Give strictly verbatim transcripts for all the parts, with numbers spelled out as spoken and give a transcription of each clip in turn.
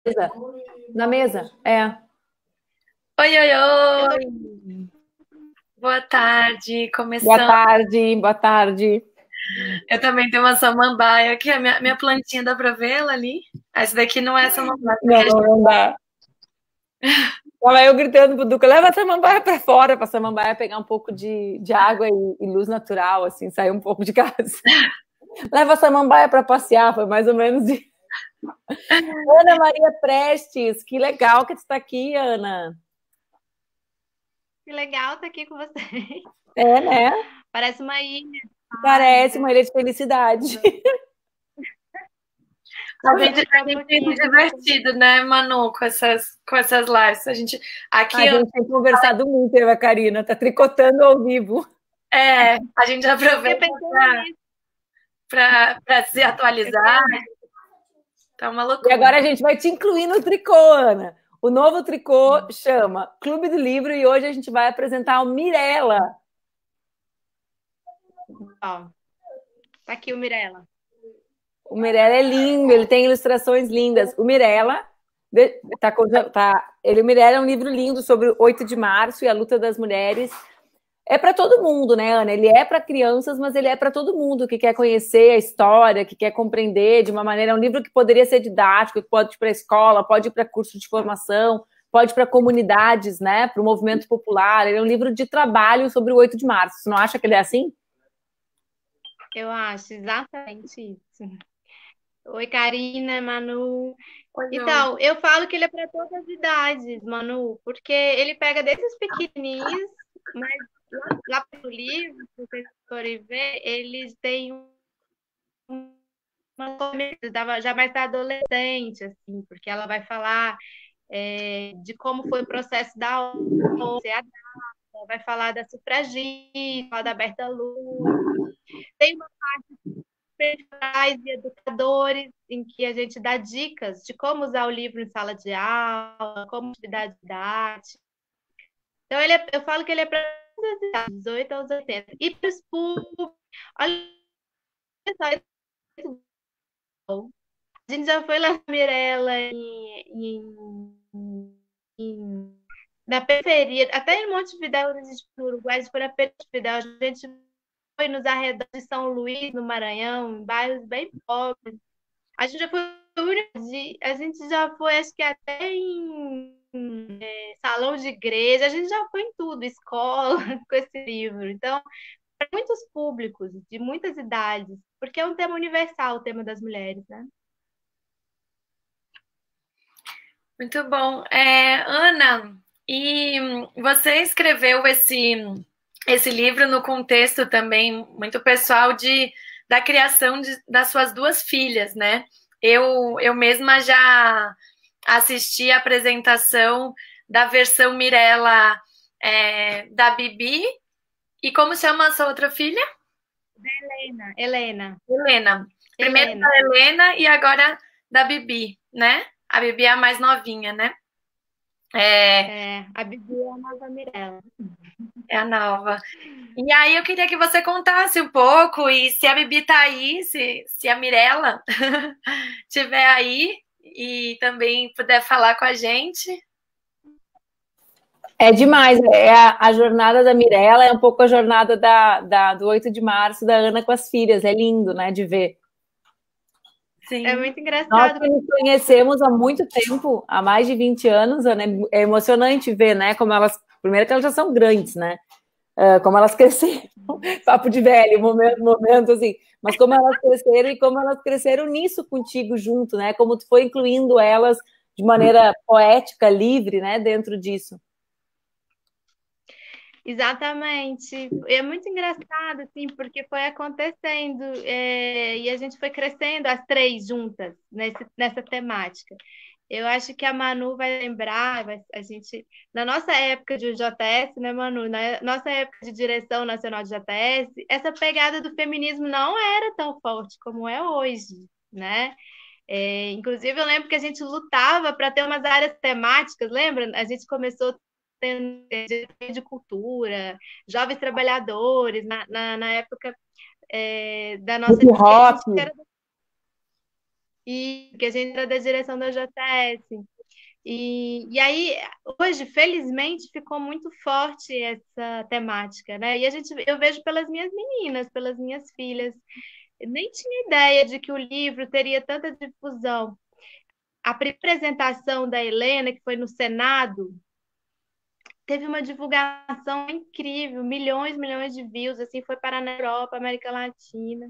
mesa. Na mesa, é. Oi, oi, Eu tô... oi! Boa tarde, Boa começando. tarde, boa tarde. Eu também tenho uma samambaia aqui, a minha, minha plantinha, dá pra vê-la ali? Essa daqui não é samambaia, essa Não, aqui é... não, não dá. Tava eu gritando pro Duca, leva a samambaia para fora, para a samambaia pegar um pouco de, de água e, e luz natural, assim, sair um pouco de casa. Leva a samambaia para passear, foi mais ou menos isso. Ana Maria Prestes, que legal que você está aqui, Ana. Que legal estar aqui com vocês. É, né? Parece uma ilha de paz, Parece uma né? ilha de felicidade. A gente, Ficar a um gente tem se pouquinho aqui com vocês. divertido, né, Manu, com essas, com essas lives. A gente, aqui, A gente tem conversado muito, eu e a Karina, tá tricotando ao vivo. é, a gente Eu fiquei aproveita pensando nisso. para se Eu atualizar, fiquei... tá uma E loucura. agora a gente vai te incluir no tricô, Ana. O novo tricô chama Clube do Livro e hoje a gente vai apresentar o Mirella. Ó, tá aqui o Mirella. O Mirella é lindo, ele tem ilustrações lindas. O Mirella tá, tá, ele, o Mirella é um livro lindo sobre o oito de março e a luta das mulheres. É para todo mundo, né, Ana? Ele é para crianças, mas ele é para todo mundo que quer conhecer a história, que quer compreender de uma maneira. É um livro que poderia ser didático, que pode ir para a escola, pode ir para curso de formação, pode ir para comunidades, né? Para o movimento popular. Ele é um livro de trabalho sobre o oito de março. Você não acha que ele é assim? Eu acho exatamente isso. Oi, Karina, Manu. Oi, oi. Então, eu falo que ele é para todas as idades, Manu, porque ele pega desde os pequenininhos, mas lá, lá no livro, se vocês forem ver, eles têm uma coisa já mais para adolescente, assim, porque ela vai falar é, de como foi o processo da O N G, vai falar da sufragista, falar da Berta Luz. Tem uma parte de educadores em que a gente dá dicas de como usar o livro em sala de aula, como atividade didática. Então, ele é, eu falo que ele é para dezoito aos oitenta. E para os públicos, olha só, a gente já foi lá na Mirella, em, em, em, na periferia, até em Montevidéu, no Uruguai, a gente foi na periferia, a gente foi nos arredores de São Luís, no Maranhão, em bairros bem pobres. A gente já foi, a gente já foi, acho que até em é, salão de igreja, a gente já foi em tudo, escola, com esse livro. Então, para muitos públicos, de muitas idades, porque é um tema universal, o tema das mulheres, né? Muito bom. É, Ana, e você escreveu esse, esse livro no contexto também muito pessoal de, da criação de, das suas duas filhas, né? Eu, eu mesma já assisti a apresentação da versão Mirella é, da Bibi. E como chama a sua outra filha? Helena, Helena, Helena. Primeiro Helena. da Helena e agora da Bibi, né? A Bibi é a mais novinha, né? É, É, a Bibi é a nova Mirella. é a nova. E aí eu queria que você contasse um pouco, e se a Bibi tá aí, se, se a Mirella estiver aí e também puder falar com a gente. É demais. É a, a jornada da Mirella é um pouco a jornada da, da, do oito de março da Ana com as filhas. É lindo, né, de ver. É Sim. muito Nós engraçado. que nos conhecemos há muito tempo, há mais de vinte anos, Ana, é emocionante ver, né, como elas, primeiro que elas já são grandes, né, uh, como elas cresceram, papo de velho, momento, momento assim, mas como elas cresceram e como elas cresceram nisso contigo junto, né, como tu foi incluindo elas de maneira poética, livre, né, dentro disso. Exatamente. É muito engraçado, assim, porque foi acontecendo é, e a gente foi crescendo as três juntas nesse, nessa temática. Eu acho que a Manu vai lembrar, vai- a gente, na nossa época de J S, né, Manu? Na nossa época de direção nacional de J S, essa pegada do feminismo não era tão forte como é hoje, né? É, inclusive, eu lembro que a gente lutava para ter umas áreas temáticas, lembra? A gente começou tendo é, de cultura, jovens trabalhadores, na, na, na época é, da nossa Hip época, a hop. gente era e que a gente era da direção da J S. E, e aí, hoje, felizmente, ficou muito forte essa temática, né? E a gente, eu vejo pelas minhas meninas, pelas minhas filhas. Eu nem tinha ideia de que o livro teria tanta difusão. A apresentação da Helena, que foi no Senado, teve uma divulgação incrível, milhões, milhões de views, assim, foi parar na Europa, América Latina.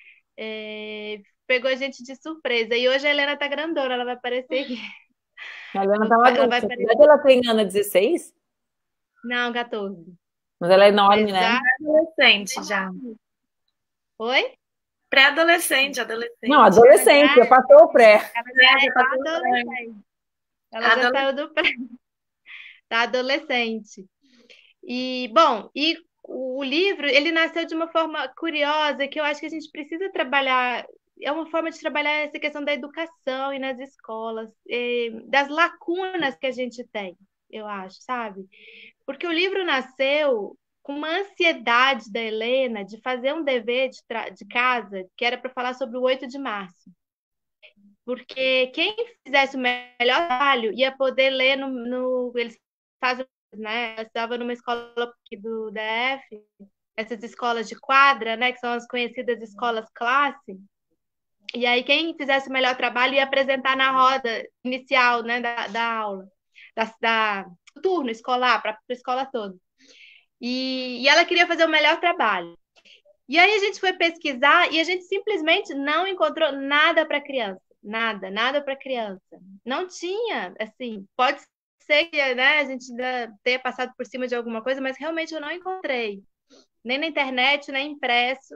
É, pegou a gente de surpresa. E hoje a Helena tá grandona, ela vai aparecer aqui. A Helena Ela tá uma vai, ela vai adulta. Na aparecer. verdade, ela tem Ana dezesseis, Não, quatorze. mas ela é enorme, Mas né? já. Adolescente já. Oi? Pré-adolescente, Não, adolescente. adolescente, já passou o pré. Ela É, já já é tá tudo bem. adolescente. Ela já Adolescente. saiu do pré. Tá adolescente. E, bom, e o livro, ele nasceu de uma forma curiosa que eu acho que a gente precisa trabalhar. É uma forma de trabalhar essa questão da educação e nas escolas, eh, das lacunas que a gente tem, eu acho, sabe? Porque o livro nasceu com uma ansiedade da Helena de fazer um dever de, tra- de casa que era para falar sobre o oito de março. Porque quem fizesse o melhor trabalho ia poder ler no. no eles fazem, né? Eu estava numa escola aqui do D F, essas escolas de quadra, né? Que são as conhecidas escolas classe. E aí, quem fizesse o melhor trabalho ia apresentar na roda inicial, né? Da, da aula, da, da, do turno escolar, para a escola toda. E, e ela queria fazer o melhor trabalho. E aí a gente foi pesquisar e a gente simplesmente não encontrou nada para criança. Nada, nada para criança. Não tinha, assim, pode ser que, né, a gente ainda tenha passado por cima de alguma coisa, mas realmente eu não encontrei. Nem na internet, nem impresso.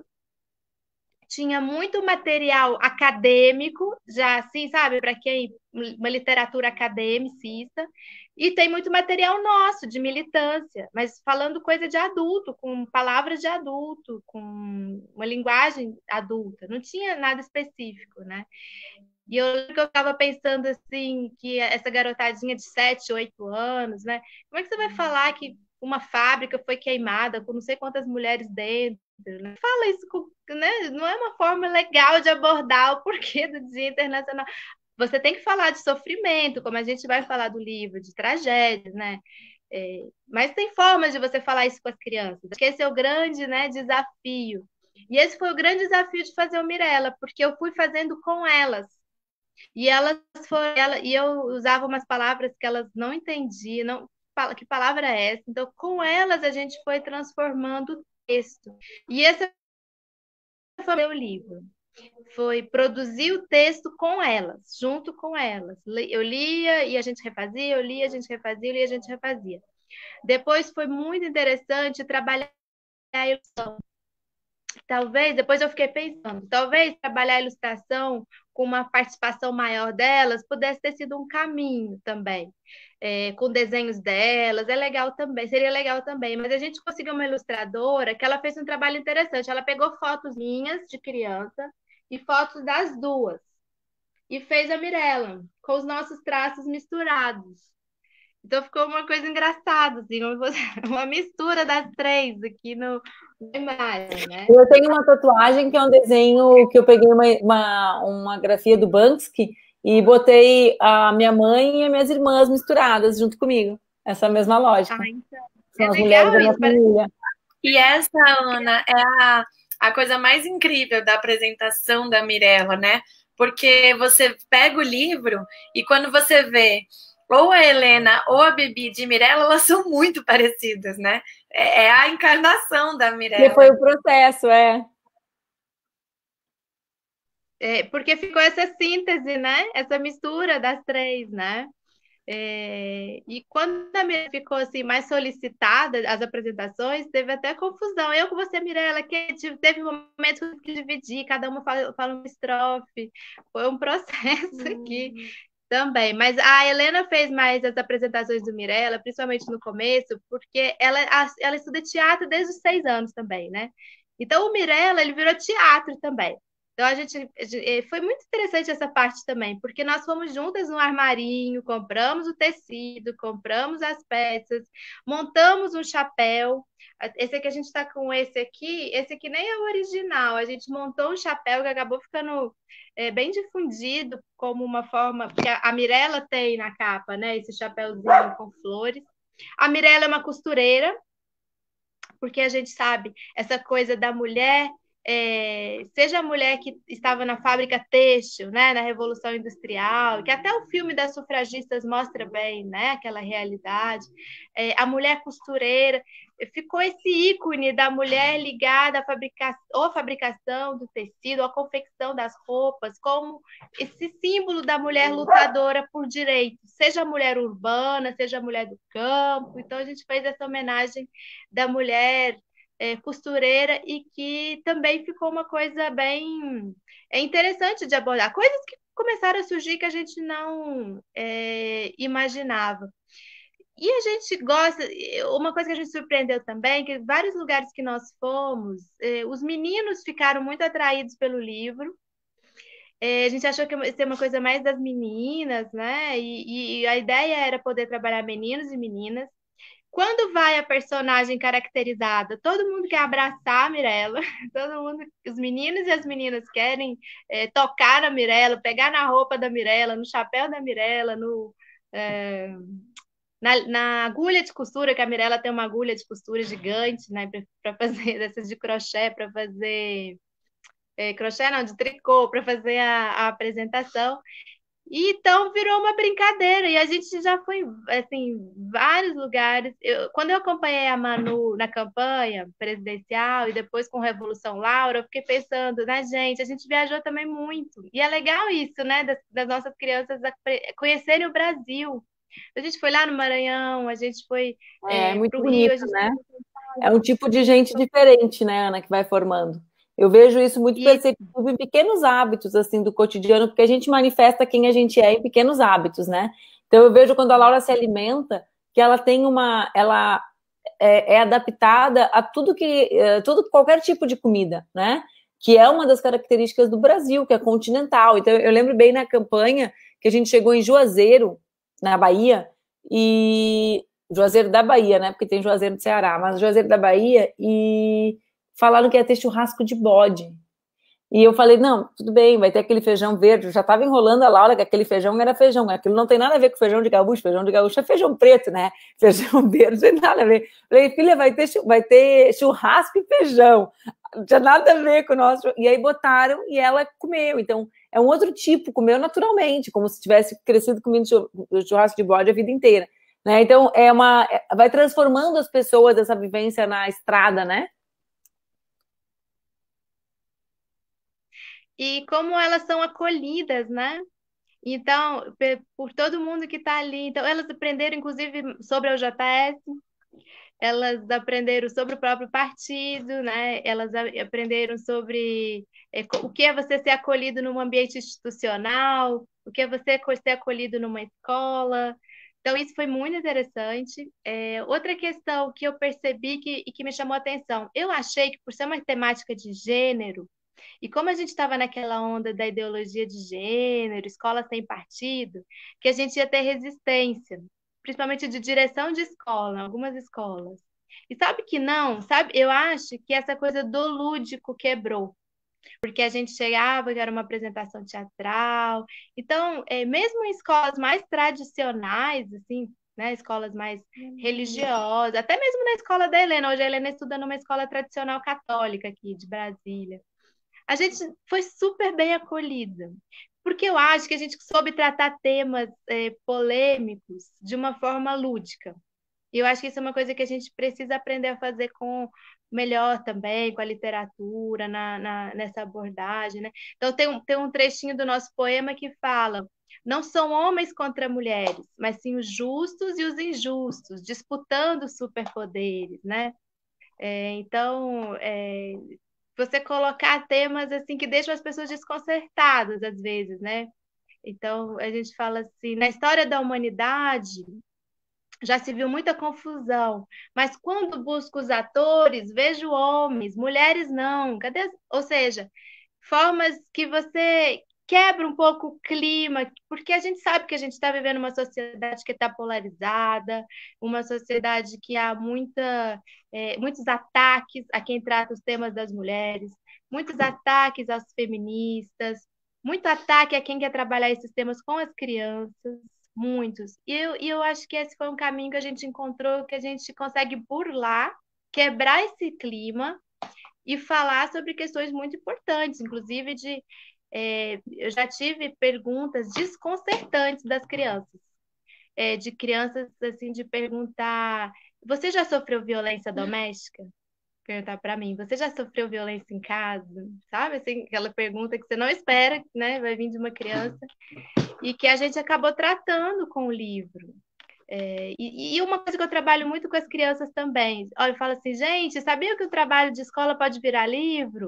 Tinha muito material acadêmico, já assim, sabe, para quem, uma literatura academicista, e tem muito material nosso, de militância, mas falando coisa de adulto, com palavras de adulto, com uma linguagem adulta, não tinha nada específico, né? E eu lembro que eu estava pensando assim, que essa garotadinha de sete, oito anos, né? Como é que você vai falar que uma fábrica foi queimada com não sei quantas mulheres dentro? Né? Fala isso, com, né? Não é uma forma legal de abordar o porquê do Dia Internacional. Você tem que falar de sofrimento, como a gente vai falar do livro, de tragédias, né? É, mas tem formas de você falar isso com as crianças. Acho que esse é o grande, né, desafio. E esse foi o grande desafio de fazer o Mirella, porque eu fui fazendo com elas. E elas foram, ela, e eu usava umas palavras que elas não entendiam, não, que palavra é essa? Então, com elas a gente foi transformando o texto. E esse foi o meu livro. Foi produzir o texto com elas, junto com elas. Eu lia e a gente refazia, eu lia, a gente refazia, eu lia, a gente refazia. Depois foi muito interessante trabalhar a ilustração. Talvez, depois eu fiquei pensando, talvez trabalhar a ilustração com uma participação maior delas pudesse ter sido um caminho também, é, com desenhos delas, é legal também, seria legal também, mas a gente conseguiu uma ilustradora que ela fez um trabalho interessante, ela pegou fotos minhas de criança e fotos das duas, e fez a Mirella, com os nossos traços misturados. Então ficou uma coisa engraçada, assim, uma mistura das três aqui no, no imagem, né? Eu tenho uma tatuagem que é um desenho que eu peguei uma, uma, uma grafia do Banksy e botei a minha mãe e as minhas irmãs misturadas junto comigo. Essa mesma lógica. Ah, então. São É as legal mulheres da minha isso, parece- família. E essa, Ana, é a, a coisa mais incrível da apresentação da Mirella, né? Porque você pega o livro e quando você vê ou a Helena ou a Bibi de Mirella, elas são muito parecidas, né? É, é a encarnação da Mirella. Que foi o processo, é. é, porque ficou essa síntese, né? Essa mistura das três, né? É, e quando a Mirella ficou assim mais solicitada as apresentações, teve até confusão. Eu com você, Mirella, que tive- teve momentos que dividir, cada uma fala, fala uma estrofe. Foi um processo aqui também. Mas a Helena fez mais as apresentações do Mirella, principalmente no começo, porque ela, a- ela estuda teatro desde os seis anos também, né? Então o Mirella, ele virou teatro também. Então, a gente, a gente- eh, foi muito interessante essa parte também, porque nós fomos juntas no armarinho, compramos o tecido, compramos as peças, montamos um chapéu. Esse aqui, a gente está com esse aqui, esse aqui nem é o original, a gente montou um chapéu que acabou ficando eh, bem difundido como uma forma, porque a, a Mirella tem na capa, né, esse chapéuzinho com flores. A Mirella é uma costureira, porque a gente sabe essa coisa da mulher, é, seja a mulher que estava na fábrica têxtil, né, na Revolução Industrial, que até o filme das sufragistas mostra bem, né, aquela realidade, é, a mulher costureira, ficou esse ícone da mulher ligada à fabricação, ou à fabricação do tecido, à confecção das roupas, como esse símbolo da mulher lutadora por direitos, seja a mulher urbana, seja a mulher do campo. Então a gente fez essa homenagem da mulher é, costureira e que também ficou uma coisa bem é interessante de abordar, coisas que começaram a surgir que a gente não é, imaginava. E a gente gosta, uma coisa que a gente surpreendeu também, que vários lugares que nós fomos, eh, os meninos ficaram muito atraídos pelo livro. Eh, a gente achou que ia ser uma coisa mais das meninas, né? E, e a ideia era poder trabalhar meninos e meninas. Quando vai a personagem caracterizada, todo mundo quer abraçar a Mirella, todo mundo, os meninos e as meninas querem eh, tocar na Mirella, pegar na roupa da Mirella, no chapéu da Mirella, no, eh, na, na agulha de costura, que a Mirella tem uma agulha de costura gigante, né, para fazer dessas de crochê, para fazer é, crochê não, de tricô, para fazer a, a apresentação. E então virou uma brincadeira, e a gente já foi assim, vários lugares. Eu, quando eu acompanhei a Manu na campanha presidencial e depois com Revolução Laura, eu fiquei pensando, né, gente, a gente viajou também muito. E é legal isso, né, das, das nossas crianças conhecerem o Brasil. A gente foi lá no Maranhão, a gente foi É, é é, muito para o Rio, a bonito, gente né? foi É um tipo de gente diferente, né, Ana, que vai formando. Eu vejo isso muito e perceptível em pequenos hábitos, assim, do cotidiano, porque a gente manifesta quem a gente é em pequenos hábitos, né? Então, eu vejo quando a Laura se alimenta, que ela tem uma... Ela é, é adaptada a tudo que... é, tudo, qualquer tipo de comida, né? Que é uma das características do Brasil, que é continental. Então, eu lembro bem na campanha que a gente chegou em Juazeiro, na Bahia, e Juazeiro da Bahia, né? Porque tem Juazeiro do Ceará, mas Juazeiro da Bahia, e falaram que ia ter churrasco de bode. E eu falei, não, tudo bem, vai ter aquele feijão verde. Eu já estava enrolando a Laura que aquele feijão era feijão. Aquilo não tem nada a ver com feijão de gaúcho. Feijão de gaúcho é feijão preto, né? Feijão verde não tem nada a ver. Falei, filha, vai ter, vai ter churrasco e feijão. Não tinha nada a ver com o nosso. E aí botaram e ela comeu. Então, é um outro tipo, comeu naturalmente, como se tivesse crescido comendo churrasco de bode a vida inteira. Né? Então, é uma, vai transformando as pessoas essa vivência na estrada, né? e como elas são acolhidas, né? Então, pe- por todo mundo que está ali. Então, elas aprenderam, inclusive, sobre a O J S, elas aprenderam sobre o próprio partido, né? Elas a- aprenderam sobre é, co- o que é você ser acolhido num ambiente institucional, o que é você co- ser acolhido numa escola. Então, isso foi muito interessante. É, outra questão que eu percebi que, e que me chamou a atenção, eu achei que, por ser uma temática de gênero, e como a gente estava naquela onda da ideologia de gênero, escola sem partido, que a gente ia ter resistência, principalmente de direção de escola, em algumas escolas. E sabe que não, sabe? Eu acho que essa coisa do lúdico quebrou, porque a gente chegava, que era uma apresentação teatral. Então, é, mesmo em escolas mais tradicionais, assim, né, escolas mais religiosas, até mesmo na escola da Helena, hoje a Helena estuda numa escola tradicional católica aqui de Brasília, a gente foi super bem acolhida, porque eu acho que a gente soube tratar temas é, polêmicos de uma forma lúdica. E eu acho que isso é uma coisa que a gente precisa aprender a fazer com melhor também, com a literatura, na, na- nessa abordagem, né? Então tem um, tem um trechinho do nosso poema que fala: não são homens contra mulheres, mas sim os justos e os injustos, disputando superpoderes, né? É, então, é, você colocar temas assim que deixam as pessoas desconcertadas às vezes, né? Então, a gente fala assim, na história da humanidade já se viu muita confusão, mas quando busco os atores, vejo homens, mulheres não. Cadê? Ou seja, formas que você quebra um pouco o clima, porque a gente sabe que a gente está vivendo uma sociedade que está polarizada, uma sociedade que há muita, é, muitos ataques a quem trata os temas das mulheres, muitos ataques às feministas, muito ataque a quem quer trabalhar esses temas com as crianças, muitos. E eu, e eu acho que esse foi um caminho que a gente encontrou, que a gente consegue burlar, quebrar esse clima e falar sobre questões muito importantes, inclusive de é, eu já tive perguntas desconcertantes das crianças, é, de crianças assim de perguntar: você já sofreu violência doméstica? Perguntar para mim: você já sofreu violência em casa? Sabe assim, aquela pergunta que você não espera, né? Vai vir de uma criança e que a gente acabou tratando com o livro. É, e, e uma coisa que eu trabalho muito com as crianças também, olha, eu falo assim, gente, sabia que o trabalho de escola pode virar livro?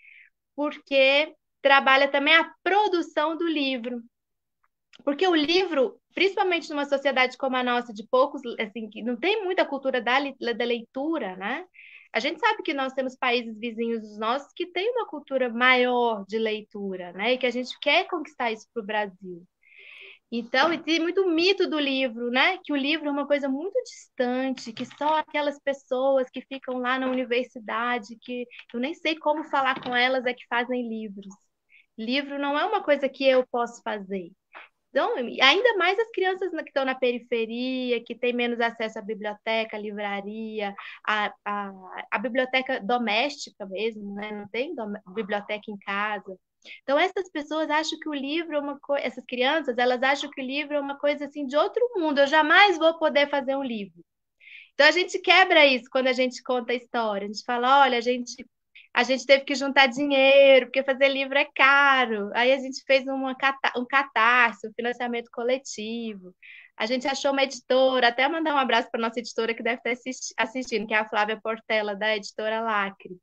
Porque trabalha também a produção do livro. Porque o livro, principalmente numa sociedade como a nossa, de poucos, assim, que não tem muita cultura da, da leitura, né? A gente sabe que nós temos países vizinhos dos nossos que têm uma cultura maior de leitura, né? E que a gente quer conquistar isso para o Brasil. Então, e tem muito mito do livro, né? Que o livro é uma coisa muito distante, que só aquelas pessoas que ficam lá na universidade, que eu nem sei como falar com elas, é que fazem livros. Livro não é uma coisa que eu posso fazer. Então, ainda mais as crianças que estão na periferia, que têm menos acesso à biblioteca, à livraria, à, à, à biblioteca doméstica mesmo, né? Não tem biblioteca em casa. Então, essas pessoas acham que o livro é uma coisa, essas crianças, elas acham que o livro é uma coisa assim de outro mundo. Eu jamais vou poder fazer um livro. Então, a gente quebra isso quando a gente conta a história. A gente fala: olha, a gente, a gente teve que juntar dinheiro, porque fazer livro é caro. Aí a gente fez uma, um catarse, um financiamento coletivo. A gente achou uma editora, até mandar um abraço para a nossa editora que deve estar assistindo, que é a Flávia Portela, da editora Lacre.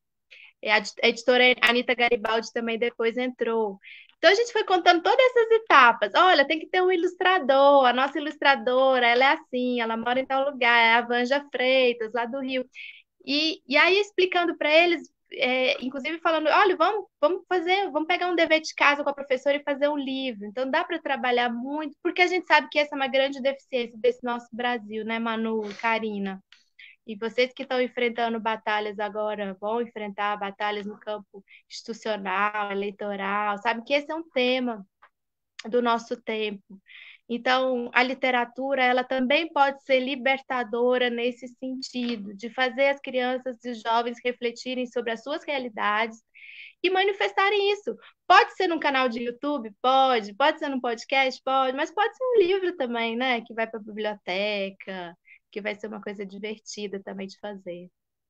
A editora Anita Garibaldi também depois entrou. Então a gente foi contando todas essas etapas. Olha, tem que ter um ilustrador, a nossa ilustradora, ela é assim, ela mora em tal lugar, é a Vanja Freitas, lá do Rio. E, e aí explicando para eles, é, inclusive falando: olha, vamos, vamos fazer, vamos pegar um dever de casa com a professora e fazer um livro. Então dá para trabalhar muito, porque a gente sabe que essa é uma grande deficiência desse nosso Brasil, né, Manu e Karina? E vocês que estão enfrentando batalhas agora, vão enfrentar batalhas no campo institucional, eleitoral, sabe que esse é um tema do nosso tempo. Então, a literatura, ela também pode ser libertadora nesse sentido, de fazer as crianças e os jovens refletirem sobre as suas realidades e manifestarem isso. Pode ser num canal de YouTube? Pode. Pode ser num podcast? Pode. Mas pode ser um livro também, né? Que vai para a biblioteca, que vai ser uma coisa divertida também de fazer.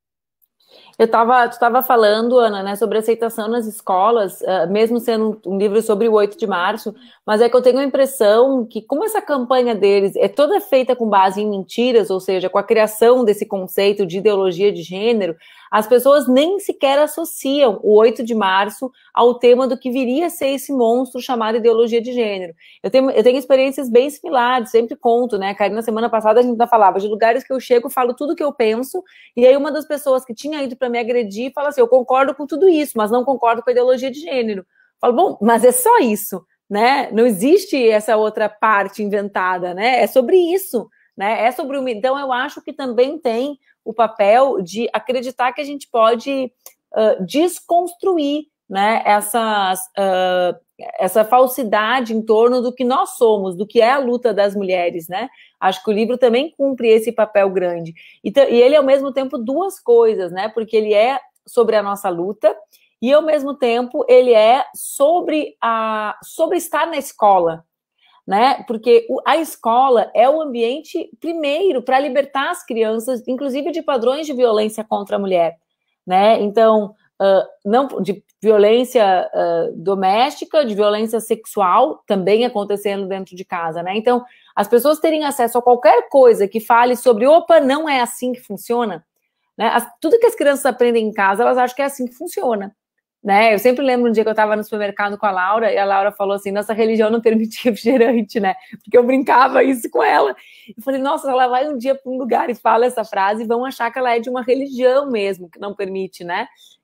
Eu tava, tu estava falando, Ana, né, sobre aceitação nas escolas, uh, mesmo sendo um, um livro sobre o oito de março, mas é que eu tenho a impressão que, como essa campanha deles é toda feita com base em mentiras, ou seja, com a criação desse conceito de ideologia de gênero, as pessoas nem sequer associam o oito de março ao tema do que viria a ser esse monstro chamado ideologia de gênero. Eu tenho, eu tenho experiências bem similares, sempre conto, né, Karina, semana passada a gente ainda falava de lugares que eu chego, falo tudo que eu penso, e aí uma das pessoas que tinha ido para me agredir fala assim: eu concordo com tudo isso, mas não concordo com a ideologia de gênero. Eu falo: bom, mas é só isso, né? Não existe essa outra parte inventada, né? É sobre isso, né? É sobre o... Então, eu acho que também tem o papel de acreditar que a gente pode uh, desconstruir, né, essas, uh, essa falsidade em torno do que nós somos, do que é a luta das mulheres, né? Acho que o livro também cumpre esse papel grande. E, e ele, ao mesmo tempo, duas coisas, né? Porque ele é sobre a nossa luta e, ao mesmo tempo, ele é sobre, a, sobre estar na escola, né? Porque a escola é o ambiente, primeiro, para libertar as crianças, inclusive de padrões de violência contra a mulher, né? Então, uh, não de violência uh, doméstica, de violência sexual, também acontecendo dentro de casa, né? Então, as pessoas terem acesso a qualquer coisa que fale sobre, opa, não é assim que funciona, né? As, tudo que as crianças aprendem em casa, elas acham que é assim que funciona, né? Eu sempre lembro um dia que eu estava no supermercado com a Laura, e a Laura falou assim: nossa religião não permite refrigerante, né? Porque eu brincava isso com ela. Eu falei: nossa, ela vai um dia para um lugar e fala essa frase, vão achar que ela é de uma religião mesmo, que não permite, né?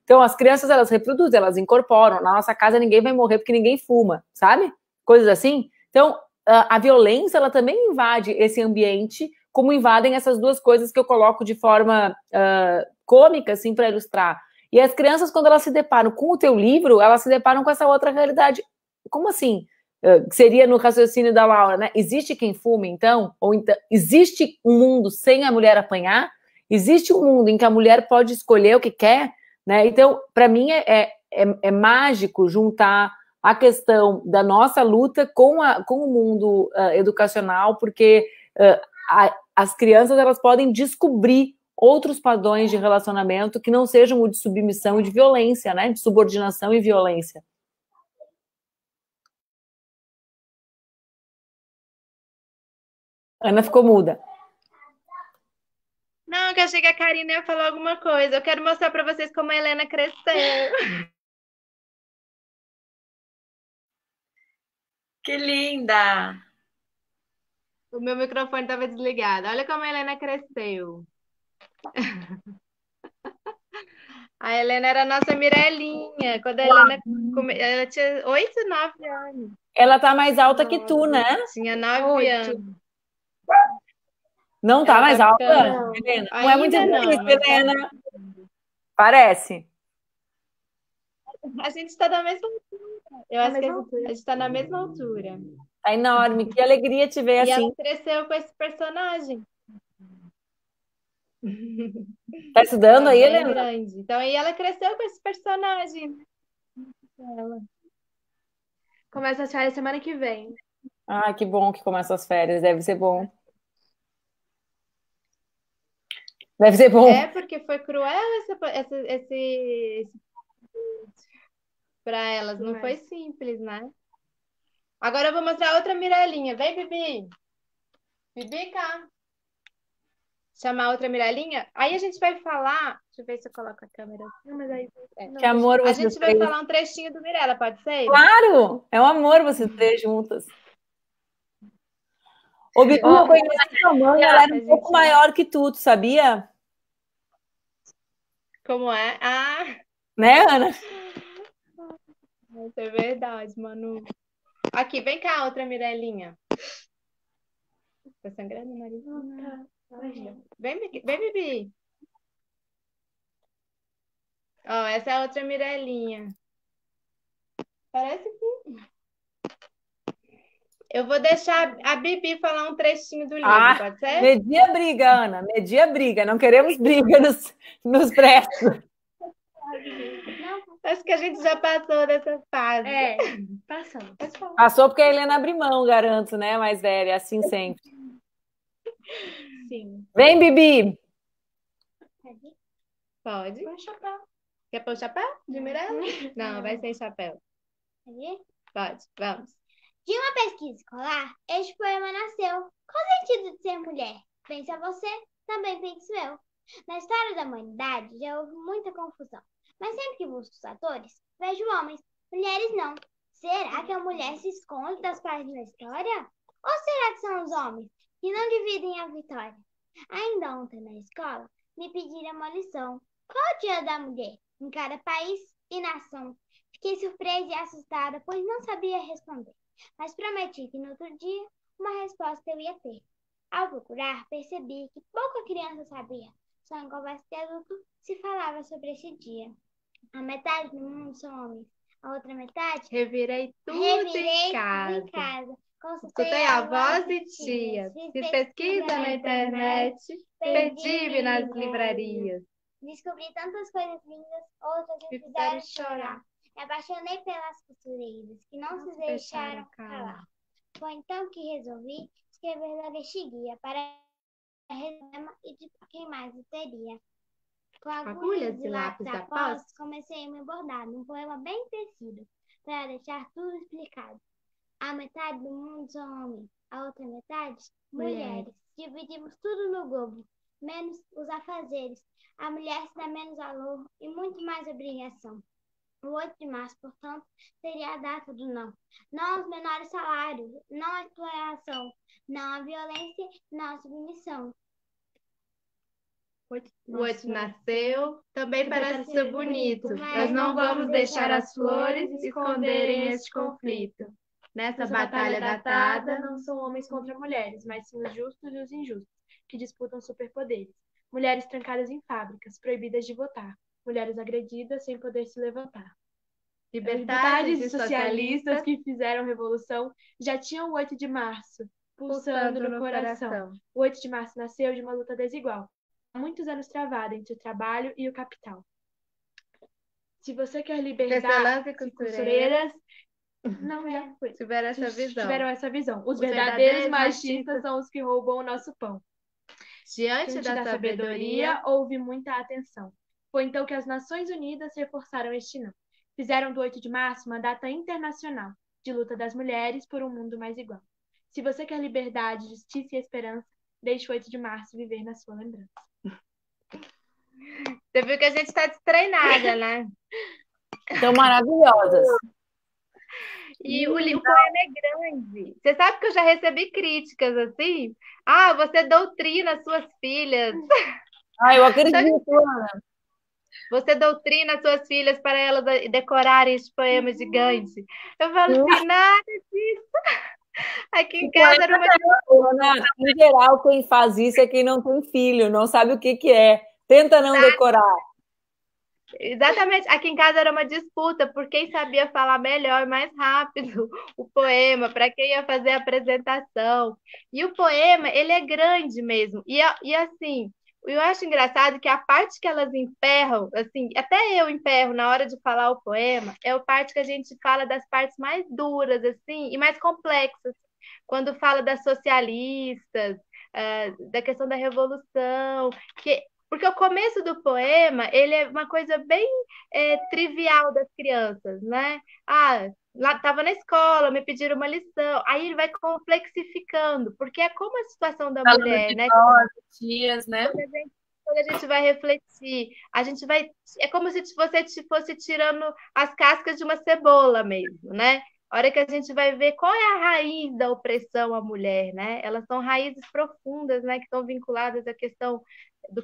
Então, as crianças, elas reproduzem, elas incorporam. Na nossa casa, ninguém vai morrer porque ninguém fuma, sabe? Coisas assim. Então, a, a violência, ela também invade esse ambiente, como invadem essas duas coisas que eu coloco de forma uh, cômica, assim, para ilustrar. E as crianças, quando elas se deparam com o teu livro, elas se deparam com essa outra realidade. Como assim? Uh, seria no raciocínio da Laura, né? Existe quem fume, então? Ou então, existe um mundo sem a mulher apanhar? Existe um mundo em que a mulher pode escolher o que quer? Né? Então, para mim, é, é, é mágico juntar a questão da nossa luta com, a, com o mundo uh, educacional, porque uh, a, as crianças, elas podem descobrir outros padrões de relacionamento que não sejam o de submissão e de violência, né? De subordinação e violência. Ana ficou muda. Não, que eu achei que a Karina ia falar alguma coisa. Eu quero mostrar para vocês como a Helena cresceu. Que linda! O meu microfone estava desligado. Olha como a Helena cresceu. A Helena era a nossa Mirelinha. Quando a Helena come... ela tinha oito, nove anos. Ela tá mais alta que tu, né? Tinha nove anos. Não tá Ela mais tá alta, ficando- Helena? Não é Ainda muito não, bonito, mas tá- Helena. Parece. A gente está na mesma altura. Eu acho que a gente, a gente tá na mesma altura. Tá enorme. Que alegria te ver E assim. ela cresceu com esse personagem. Tá estudando Tá aí, bem Helena? grande. Então, aí ela cresceu com esse personagem. Ela. Começa as férias semana que vem. Ah, que bom que começam as férias. Deve ser bom. Deve ser bom. É porque foi cruel esse, esse, esse, esse... para elas. Não foi simples, né? Agora eu vou mostrar outra Mirelinha. Vem, Bibi. Bibi, cá. Chamar outra Mirelinha. Aí a gente vai falar. Deixa eu ver se eu coloco a câmera. Não, mas aí... é. Que amor A vocês gente vai três. falar um trechinho do Mirella, pode ser? Claro! É um amor vocês três juntas. Ô, Bibi, eu conheci a mãe, ela era um A pouco gente- maior que tu, tu sabia? Como é? Ah, Né, Ana? isso é verdade, Manu. Aqui, vem cá, outra Mirelinha. Tá sangrando o nariz? Vem, Bibi. Vem, Bibi. Ó, essa é a outra Mirelinha. Parece que... Eu vou deixar a Bibi falar um trechinho do livro, Ah, pode ser? media a briga, Ana. Media a briga. Não queremos briga nos, nos prestos. Acho que a gente já passou dessa fase. É, passamos. Pode falar. Passou porque a Helena abriu mão, garanto, né? Mais velha, assim sempre. Sim. Vem, Bibi! Pode. Põe o chapéu. Quer pôr o chapéu de Mirella? Não, vai sem chapéu. Pode, vamos. De uma pesquisa escolar, este poema nasceu. Qual o sentido de ser mulher? Pensa você, também penso eu. Na história da humanidade já houve muita confusão, mas sempre que busco os atores, vejo homens, mulheres não. Será que a mulher se esconde das páginas da história? Ou será que são os homens que não dividem a vitória? Ainda ontem na escola, me pediram uma lição. Qual o dia da mulher em cada país e nação? Fiquei surpresa e assustada, pois não sabia responder. Mas prometi que no outro dia uma resposta eu ia ter. Ao procurar, percebi que pouca criança sabia. Só em conversa de adulto se falava sobre esse dia. A metade do mundo são homens. A outra metade... Revirei tudo Revirei em casa. tudo em casa. Escutei a voz de tia. Fiz pesquisa na internet. Perdi-me nas livrarias. Descobri tantas coisas lindas, outras me Me fizeram fizeram chorar. chorar. Me apaixonei pelas costureiras, que não, Não se se deixaram deixaram calar. calar. Foi então que resolvi escrever na guia para a resenha e de quem mais eu teria. Com agulhas e lápis da pós, comecei a me bordar num poema bem tecido, para deixar tudo explicado. A metade do mundo são homens, a outra metade, mulheres. Mulheres. Dividimos tudo no globo, menos os afazeres. A mulher se dá menos valor e muito mais obrigação. O oito de março, portanto, seria a data do não. Não aos menores salários, não à exploração, não à violência, não à submissão. O oito nasceu, também parece ser bonito, mas não vamos deixar as flores esconderem este conflito. Nessa batalha datada, não são homens contra mulheres, mas sim os justos e os injustos, que disputam superpoderes. Mulheres trancadas em fábricas, proibidas de votar. Mulheres agredidas sem poder se levantar. Libertários e socialistas que fizeram revolução já tinham o oito de março pulsando no coração. O oito de março nasceu de uma luta desigual, há muitos anos travada entre o trabalho e o capital. Se você quer liberdade, costureiras não, já foi. Tiveram essa visão. Tiveram essa visão. Os, Os verdadeiros, verdadeiros machistas machistas são os que roubam o nosso pão. Diante Diante da, da sabedoria, sabedoria, houve muita atenção. Foi então que as Nações Unidas reforçaram este não. Fizeram do oito de março uma data internacional de luta das mulheres por um mundo mais igual. Se você quer liberdade, justiça e esperança, deixe o oito de março viver na sua lembrança. você viu que a gente está destreinada, né? São maravilhosas. E o, li- o poema é grande. Você sabe que eu já recebi críticas assim? Ah, você doutrina suas filhas. Ah, eu acredito, Ana. Você doutrina suas filhas para elas de- decorarem este poema gigante. Eu falo assim, nada disso. Aqui em casa era uma Ana, em geral, quem faz isso é quem não tem filho, não sabe o que que é. Tenta não decorar. Exatamente. Aqui em casa era uma disputa por quem sabia falar melhor e mais rápido o poema, para quem ia fazer a apresentação. E o poema, ele é grande mesmo. E, a- e assim, eu acho engraçado que a parte que elas emperram, assim, até eu emperro na hora de falar o poema, é a parte que a gente fala das partes mais duras, assim, e mais complexas. Quando fala das socialistas, ah, da questão da revolução, que porque o começo do poema, ele é uma coisa bem é, trivial das crianças, né? Ah, lá estava na escola, me pediram uma lição. Aí ele vai complexificando, porque é como a situação da Falando mulher, de né? nós, tias, né? Quando a gente, quando a gente vai refletir, a gente vai. É como se você te- fosse tirando as cascas de uma cebola mesmo, né? A hora que a gente vai ver qual é a raiz da opressão à mulher, né? Elas são raízes profundas, né? Que estão vinculadas à questão do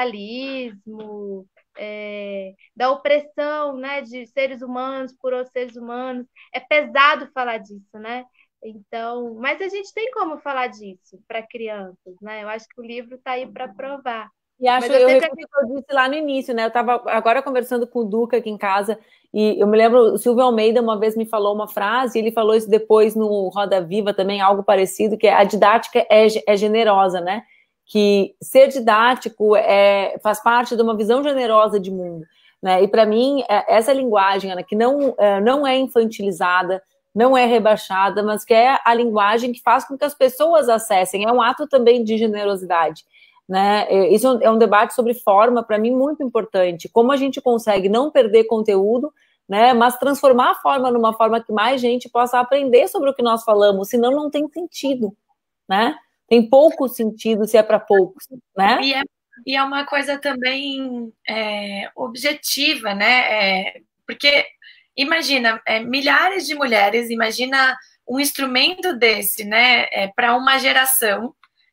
capitalismo, é, da opressão, né? De seres humanos por outros seres humanos. É pesado falar disso, né? Então, mas a gente tem como falar disso para crianças, né? Eu acho que o livro está aí para provar. E acho, Mas eu eu sei que repito o que eu disse lá no início, né? Eu estava agora conversando com o Duca aqui em casa, e eu me lembro, o Silvio Almeida uma vez me falou uma frase, e ele falou isso depois no Roda Viva também, algo parecido, que é a didática é, é generosa, né? Que ser didático é, faz parte de uma visão generosa de mundo, né? E para mim, é, essa linguagem, Ana, que não é, não é infantilizada, não é rebaixada, mas que é a linguagem que faz com que as pessoas acessem, é um ato também de generosidade. Né? Isso é um debate sobre forma, para mim, muito importante. Como a gente consegue não perder conteúdo, né, mas transformar a forma numa forma que mais gente possa aprender sobre o que nós falamos, senão não tem sentido, né? Tem pouco sentido se é para poucos, né? E é, e é uma coisa também é, objetiva, né? É, porque, imagina, é, milhares de mulheres, imagina um instrumento desse, né, é, para uma geração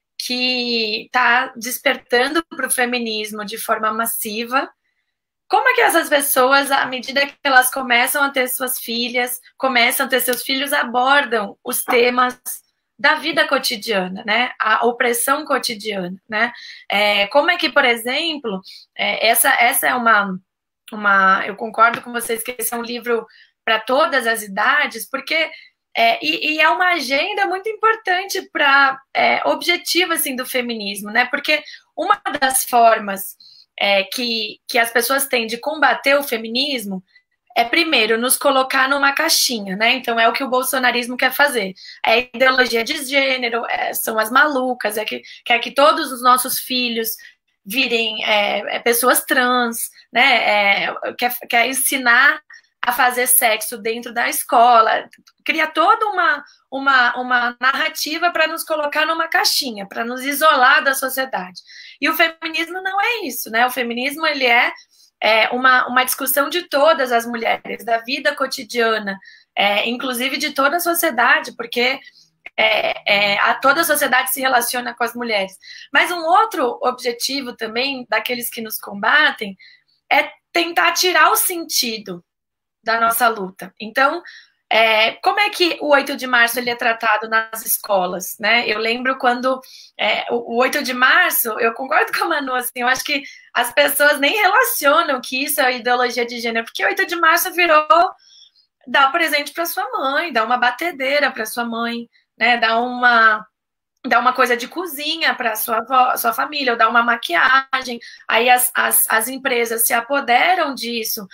que está despertando para o feminismo de forma massiva. Como é que essas pessoas, à medida que elas começam a ter suas filhas, começam a ter seus filhos, abordam os temas da vida cotidiana, né? A opressão cotidiana, né? É, como é que, por exemplo, é, essa, essa é uma, uma... Eu concordo com vocês que esse é um livro para todas as idades, porque... É, e, e é uma agenda muito importante para é, objetivo assim, do feminismo, né? Porque uma das formas é, que, que as pessoas têm de combater o feminismo é, primeiro, nos colocar numa caixinha, né? Então é o que o bolsonarismo quer fazer. É ideologia de gênero, é, são as malucas, é que quer que todos os nossos filhos virem é, pessoas trans, né? É, quer, quer ensinar a fazer sexo dentro da escola, cria toda uma, uma, uma narrativa para nos colocar numa caixinha, para nos isolar da sociedade. E o feminismo não é isso, né? O feminismo, ele é, é uma, uma discussão de todas as mulheres, da vida cotidiana, é, inclusive de toda a sociedade, porque é, é, a toda a sociedade se relaciona com as mulheres. Mas um outro objetivo também daqueles que nos combatem é tentar tirar o sentido da nossa luta. Então, é, como é que o oito de março ele é tratado nas escolas, né? Eu lembro quando é, o, o oito de março, eu concordo com a Manu, assim, eu acho que as pessoas nem relacionam que isso é ideologia de gênero, porque o oito de março virou dar presente para sua mãe, dar uma batedeira para sua mãe, né? Dar uma dar uma coisa de cozinha para sua avó, sua família, ou dar uma maquiagem. Aí as, as, as empresas se apoderam disso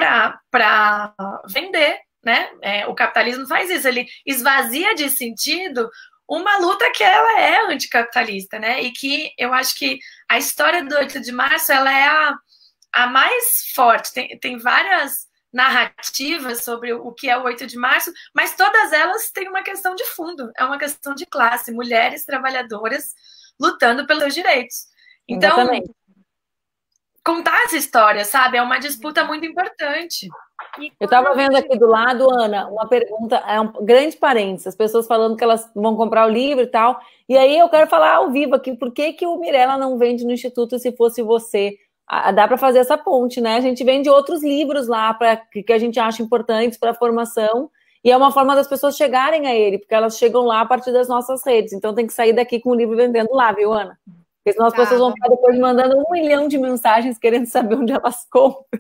para vender, né? É, o capitalismo faz isso, ele esvazia de sentido uma luta que ela é anticapitalista, né? E que eu acho que a história do oito de março ela é a, a mais forte. Tem, tem várias narrativas sobre o que é o oito de março, mas todas elas têm uma questão de fundo, é uma questão de classe, mulheres trabalhadoras lutando pelos direitos. Então, exatamente, contar essa história, sabe, é uma disputa muito importante. Eu estava vendo aqui do lado, Ana, uma pergunta, é um grande parênteses, as pessoas falando que elas vão comprar o livro e tal, e aí eu quero falar ao vivo aqui, por que que o Mirella não vende no Instituto Se Fosse Você? Dá para fazer essa ponte, né? A gente vende outros livros lá pra, que a gente acha importantes para a formação, e é uma forma das pessoas chegarem a ele, porque elas chegam lá a partir das nossas redes. Então tem que sair daqui com o livro vendendo lá, viu, Ana? Porque senão as tá, pessoas vão ficar depois mandando um milhão de mensagens querendo saber onde elas compram.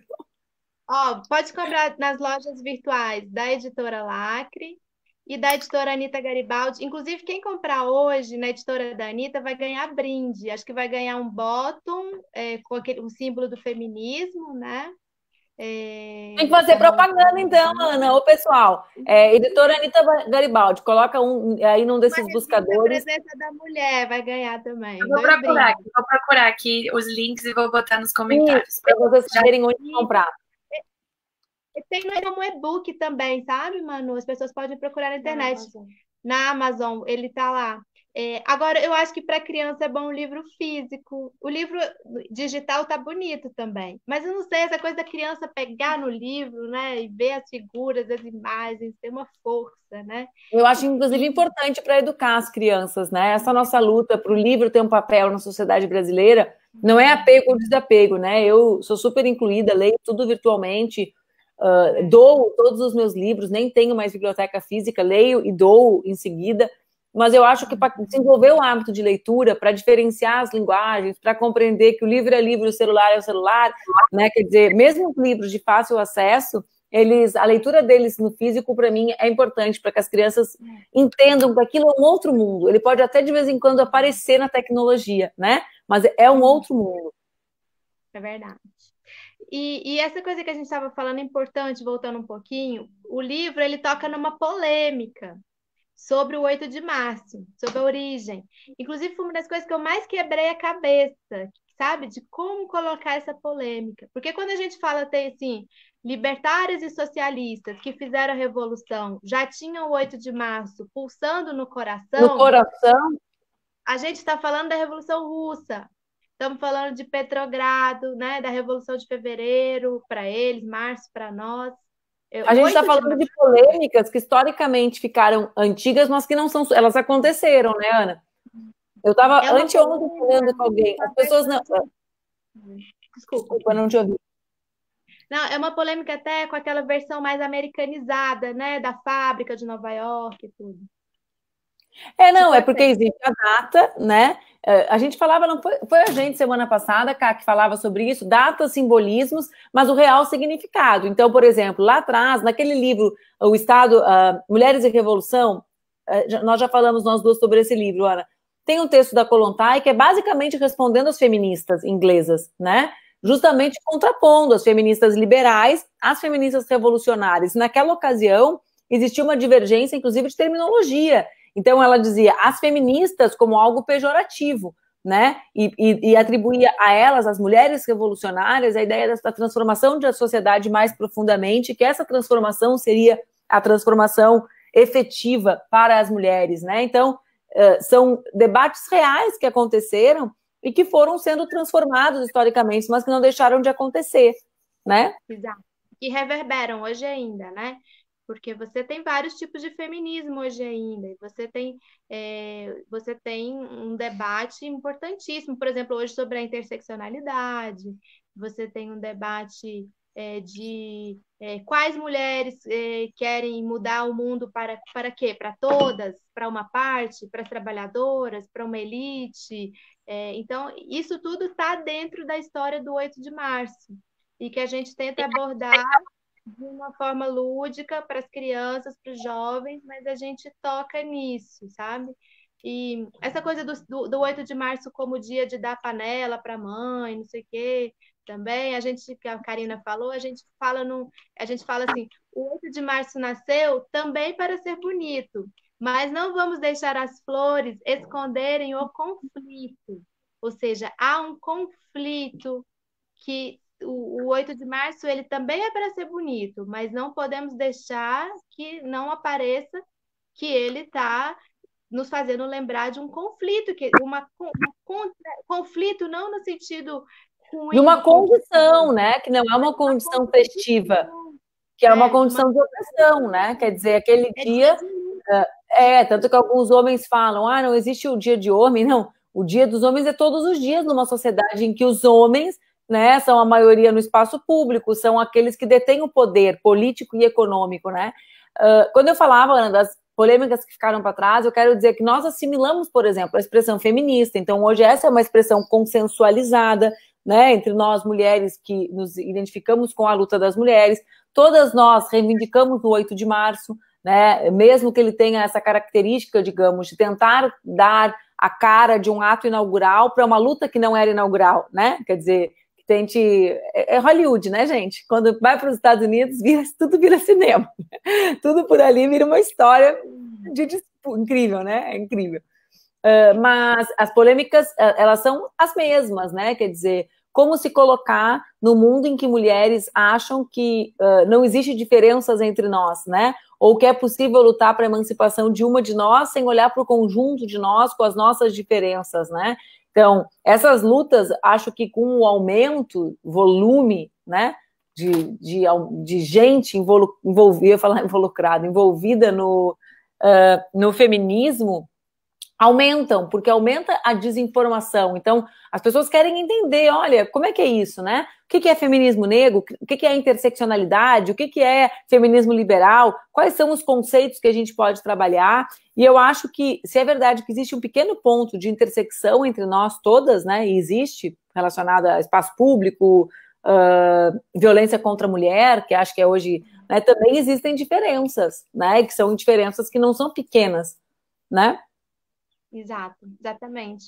Ó, pode comprar nas lojas virtuais da Editora Lacre e da Editora Anita Garibaldi. Inclusive, quem comprar hoje na Editora da Anita vai ganhar brinde. Acho que vai ganhar um bottom é, com aquele, o símbolo do feminismo, né? É... Tem que fazer propaganda, então, Ana. Ô, pessoal, é, Editora Anita Garibaldi, coloca um aí num desses buscadores. A presença da mulher vai ganhar também. Eu vou procurar, aqui, vou procurar aqui os links e vou botar nos comentários. Para vocês saberem onde comprar. Tem como e-book também, sabe, Manu? As pessoas podem procurar na internet. Na Amazon, ele tá lá. É, agora, eu acho que para criança é bom um livro físico. O livro digital tá bonito também. Mas eu não sei, essa coisa da criança pegar no livro, né? E ver as figuras, as imagens, ter uma força, né? Eu acho, inclusive, importante para educar as crianças, né? Essa nossa luta para o livro ter um papel na sociedade brasileira não é apego ou desapego, né? Eu sou super incluída, leio tudo virtualmente. Uh, dou todos os meus livros, nem tenho mais biblioteca física, leio e dou em seguida, mas eu acho que para desenvolver o hábito de leitura, para diferenciar as linguagens, para compreender que o livro é livro, o celular é o celular, né? Quer dizer, mesmo os livros de fácil acesso, eles, a leitura deles no físico, para mim, é importante para que as crianças entendam que aquilo é um outro mundo. Ele pode até de vez em quando aparecer na tecnologia, né? Mas é um outro mundo. É verdade. E, e essa coisa que a gente estava falando é importante, voltando um pouquinho, o livro ele toca numa polêmica sobre o oito de março, sobre a origem. Inclusive, foi uma das coisas que eu mais quebrei a cabeça, sabe? De como colocar essa polêmica. Porque quando a gente fala, tem assim, libertários e socialistas que fizeram a revolução, já tinham o oito de março pulsando no coração. No coração. A gente está falando da Revolução Russa. Estamos falando de Petrogrado, né, da Revolução de Fevereiro para eles, março para nós. A gente está falando de polêmicas que historicamente ficaram antigas, mas que não são. Elas aconteceram, né, Ana? Eu estava é anteontem falando com alguém. As pessoas não. Desculpa. Desculpa, não te ouvi. Não, é uma polêmica até com aquela versão mais americanizada, né, da fábrica de Nova York e tudo. É, não, é porque existe a data, né? A gente falava, não foi, foi a gente semana passada, Cá, que falava sobre isso, datas, simbolismos, mas o real significado. Então, por exemplo, lá atrás, naquele livro, o Estado, uh, Mulheres e Revolução, uh, nós já falamos nós duas sobre esse livro, Ana. Tem um texto da Kollontai que é basicamente respondendo às feministas inglesas, né? Justamente contrapondo as feministas liberais às feministas revolucionárias. Naquela ocasião, existia uma divergência, inclusive, de terminologia. Então, ela dizia as feministas como algo pejorativo, né? E, e, e atribuía a elas, as mulheres revolucionárias, a ideia da transformação da sociedade mais profundamente, que essa transformação seria a transformação efetiva para as mulheres, né? Então, uh, são debates reais que aconteceram e que foram sendo transformados historicamente, mas que não deixaram de acontecer, né? Exato. E reverberam hoje ainda, né? porque você tem vários tipos de feminismo hoje ainda, e você tem, é, você tem um debate importantíssimo, por exemplo, hoje sobre a interseccionalidade, você tem um debate é, de é, quais mulheres é, querem mudar o mundo para, para quê? Para todas? Para uma parte? Para as trabalhadoras? Para uma elite? É, então, isso tudo está dentro da história do oito de março, e que a gente tenta abordar de uma forma lúdica para as crianças, para os jovens, mas a gente toca nisso, sabe? E essa coisa do, do, do oito de março como dia de dar panela para a mãe, não sei o quê, também, a gente, que a Karina falou, a gente fala no, a gente fala assim, o oito de março nasceu também para ser bonito, mas não vamos deixar as flores esconderem o conflito. Ou seja, há um conflito que o, o oito de março ele também é para ser bonito, mas não podemos deixar que não apareça que ele está nos fazendo lembrar de um conflito, que uma, uma contra, conflito não no sentido ruim, de uma condição, né? Que não é uma condição uma festiva, que é uma é, condição uma... de opressão, né? Quer dizer, aquele é dia... É, tanto que alguns homens falam, ah, não existe o dia de homem. Não, o dia dos homens é todos os dias numa sociedade em que os homens, né, são a maioria no espaço público, são aqueles que detêm o poder político e econômico, né? Uh, quando eu falava, Ana, das polêmicas que ficaram para trás, eu quero dizer que nós assimilamos, por exemplo, a expressão feminista. Então, hoje essa é uma expressão consensualizada, né, entre nós mulheres que nos identificamos com a luta das mulheres. Todas nós reivindicamos o oito de março, né, mesmo que ele tenha essa característica, digamos, de tentar dar a cara de um ato inaugural para uma luta que não era inaugural, né? Quer dizer, que tente... É Hollywood, né, gente? Quando vai para os Estados Unidos, vira, tudo vira cinema. Tudo por ali vira uma história de, de, incrível, né? É incrível. Uh, mas as polêmicas, elas são as mesmas, né? Quer dizer, como se colocar no mundo em que mulheres acham que uh, não existe diferenças entre nós, né? Ou que é possível lutar para a emancipação de uma de nós sem olhar para o conjunto de nós com as nossas diferenças, né? Então, essas lutas, acho que com o aumento, volume, né, de, de, de gente envolvida, eu ia falar involucrada, envolvida no, uh, no feminismo, aumentam, porque aumenta a desinformação. Então, as pessoas querem entender, olha, como é que é isso, né? O que é feminismo negro? O que é interseccionalidade? O que é feminismo liberal? Quais são os conceitos que a gente pode trabalhar? E eu acho que, se é verdade que existe um pequeno ponto de intersecção entre nós todas, né, e existe, relacionado a espaço público, uh, violência contra a mulher, que acho que é hoje, né, também existem diferenças, né, que são diferenças que não são pequenas, né? Exato, exatamente.